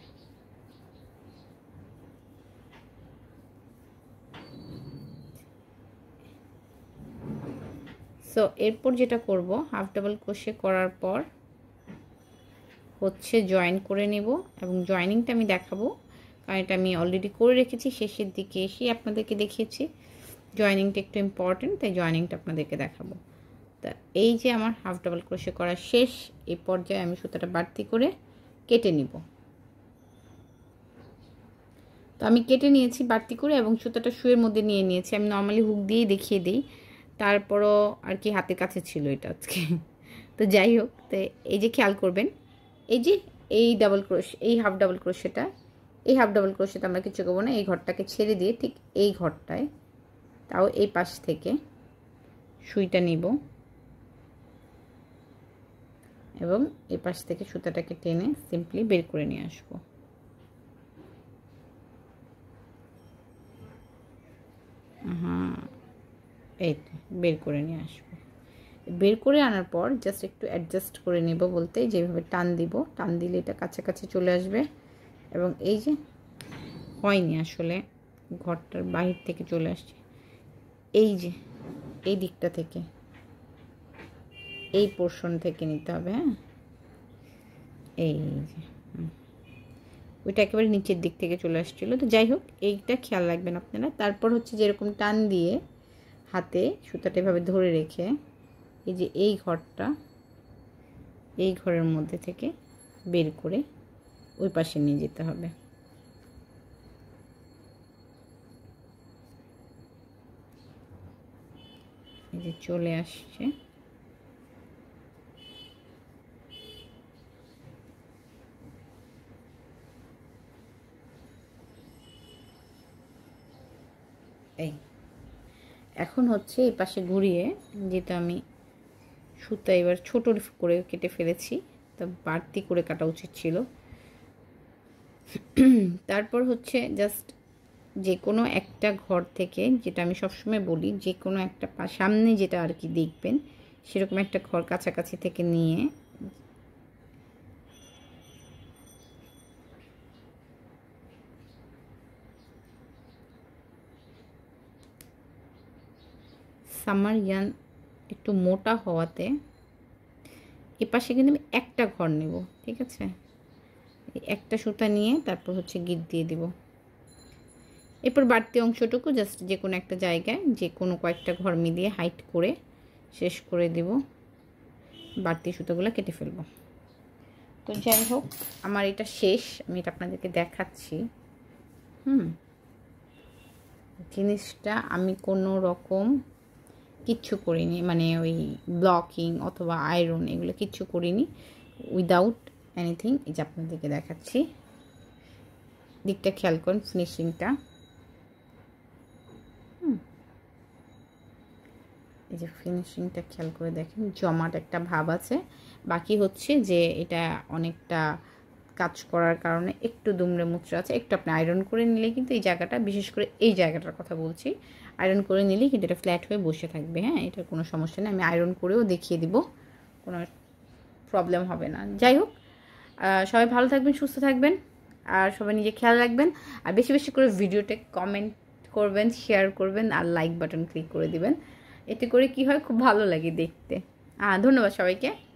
[SPEAKER 1] সো এরপর যেটা করব হাফ ডাবল ক্রোশে করার পর হচ্ছে জয়েন করে নেব এবং জয়েনিংটা আমি দেখাবো কারণ এটা আমি অলরেডি করে রেখেছি শেষের দিকে এসে আপনাদেরকে দেখিয়েছি জয়েনিংটা একটু ইম্পর্টেন্ট তাই জয়েনিংটা আপনাদেরকে দেখাবো তা এই যে আমার হাফ ডাবল ক্রোশে করা শেষ এই পর্যায়ে আমি সুতাটা বাড়তি করে কেটে নিব তো আমি কেটে নিয়েছি বাড়তি করে এবং সুতাটা শুয়ের মধ্যে নিয়ে নিয়েছি। আমি নর্মালি হুক দিয়েই দেখিয়ে দিই, তারপরও আর কি হাতের কাছে ছিল এটা আজকে। তো যাই হোক, তো এই যে খেয়াল করবেন, এই যে এই ডাবল ক্রোশ, এই হাফ ডাবল ক্রোশেটা, এই হাফ ডাবল ক্রোশেটা আমরা কিছু করবো না। এই ঘরটাকে ছেড়ে দিয়ে ঠিক এই ঘরটায়, তাও এই পাশ থেকে সুইটা নিব এবং এই পাশ থেকে সুতাটাকে টেনে সিম্পলি বের করে নিয়ে আসবো। হ্যাঁ, এই তো বের করে নিয়ে আসবো। বের করে আনার পর জাস্ট একটু অ্যাডজাস্ট করে নেব, বলতে যেভাবে টান দিব, টান দিলে এটা কাছাকাছি চলে আসবে এবং এই যে হয়নি আসলে, ঘরটার বাহির থেকে চলে আসছে, এই যে এই দিকটা থেকে, এই পোর্শন থেকে নিতে হবে। হ্যাঁ, এই যে ওইটা একেবারে নিচের দিক থেকে চলে আসছিলো। তো যাই হোক, এইটা খেয়াল রাখবেন আপনারা। তারপর হচ্ছে যেরকম টান দিয়ে হাতে সুতাটা এভাবে ধরে রেখে এই যে এই ঘরটা, এই ঘরের মধ্যে থেকে বের করে ওই পাশে নিয়ে যেতে হবে। এই যে চলে আসছে, এই এখন হচ্ছে এই পাশে ঘুরিয়ে, যেটা আমি সুতা এবার ছোট করে কেটে ফেলেছি, তা বাড়তি করে কাটা উচিত ছিল। তারপর হচ্ছে জাস্ট যে কোনো একটা ঘর থেকে, যেটা আমি সবসময় বলি, যে কোনো একটা সামনে যেটা আর কি দেখবেন সেরকম একটা ঘর কাছাকাছি থেকে নিয়ে সামার ইয়ান একটু মোটা হওয়াতে এপাশে কিন্তু আমি একটা ঘর নেব, ঠিক আছে? একটা সুতা নিয়ে তারপর হচ্ছে গিট দিয়ে দিব। এরপর বাড়তি অংশটুকু জাস্ট যে কোনো একটা জায়গায় যে কোনো কয়েকটা ঘর মিলিয়ে হাইট করে শেষ করে দিব, বাড়তি সুতোগুলো কেটে ফেলবো। তো যাই হোক, আমার এটা শেষ, আমি এটা আপনাদেরকে দেখাচ্ছি। জিনিসটা আমি কোনো রকম কিচ্ছু করিনি, মানে ওই ব্লকিং অথবা আয়রন এগুলো কিচ্ছু করিনি, উইদাউট এনিথিং। এই যে আপনাদেরকে দেখাচ্ছি, দিকটা খেয়াল করুন, ফিনিশিংটা। এই যে ফিনিশিংটা খেয়াল করে দেখেন, জমাট একটা ভাব আছে। বাকি হচ্ছে যে এটা অনেকটা কাজ করার কারণে একটু দুমড়ে মুচড়ে আছে, একটু আপনি আয়রন করে নিলে কিন্তু এই জায়গাটা, বিশেষ করে এই জায়গাটার কথা বলছি, আয়রন করে নিলেই কিন্তু এটা ফ্ল্যাট হয়ে বসে থাকবে। হ্যাঁ, এটার কোনো সমস্যা নেই, আমি আয়রন করেও দেখিয়ে দিব, কোনো প্রবলেম হবে না। যাই হোক, সবাই ভালো থাকবেন, সুস্থ থাকবেন, আর সবাই নিজে খেয়াল রাখবেন, আর বেশি বেশি করে ভিডিওতে কমেন্ট করবেন, শেয়ার করবেন, আর লাইক বাটন ক্লিক করে দিবেন। এতে করে কি হয়, খুব ভালো লাগে দেখতে। ধন্যবাদ সবাইকে।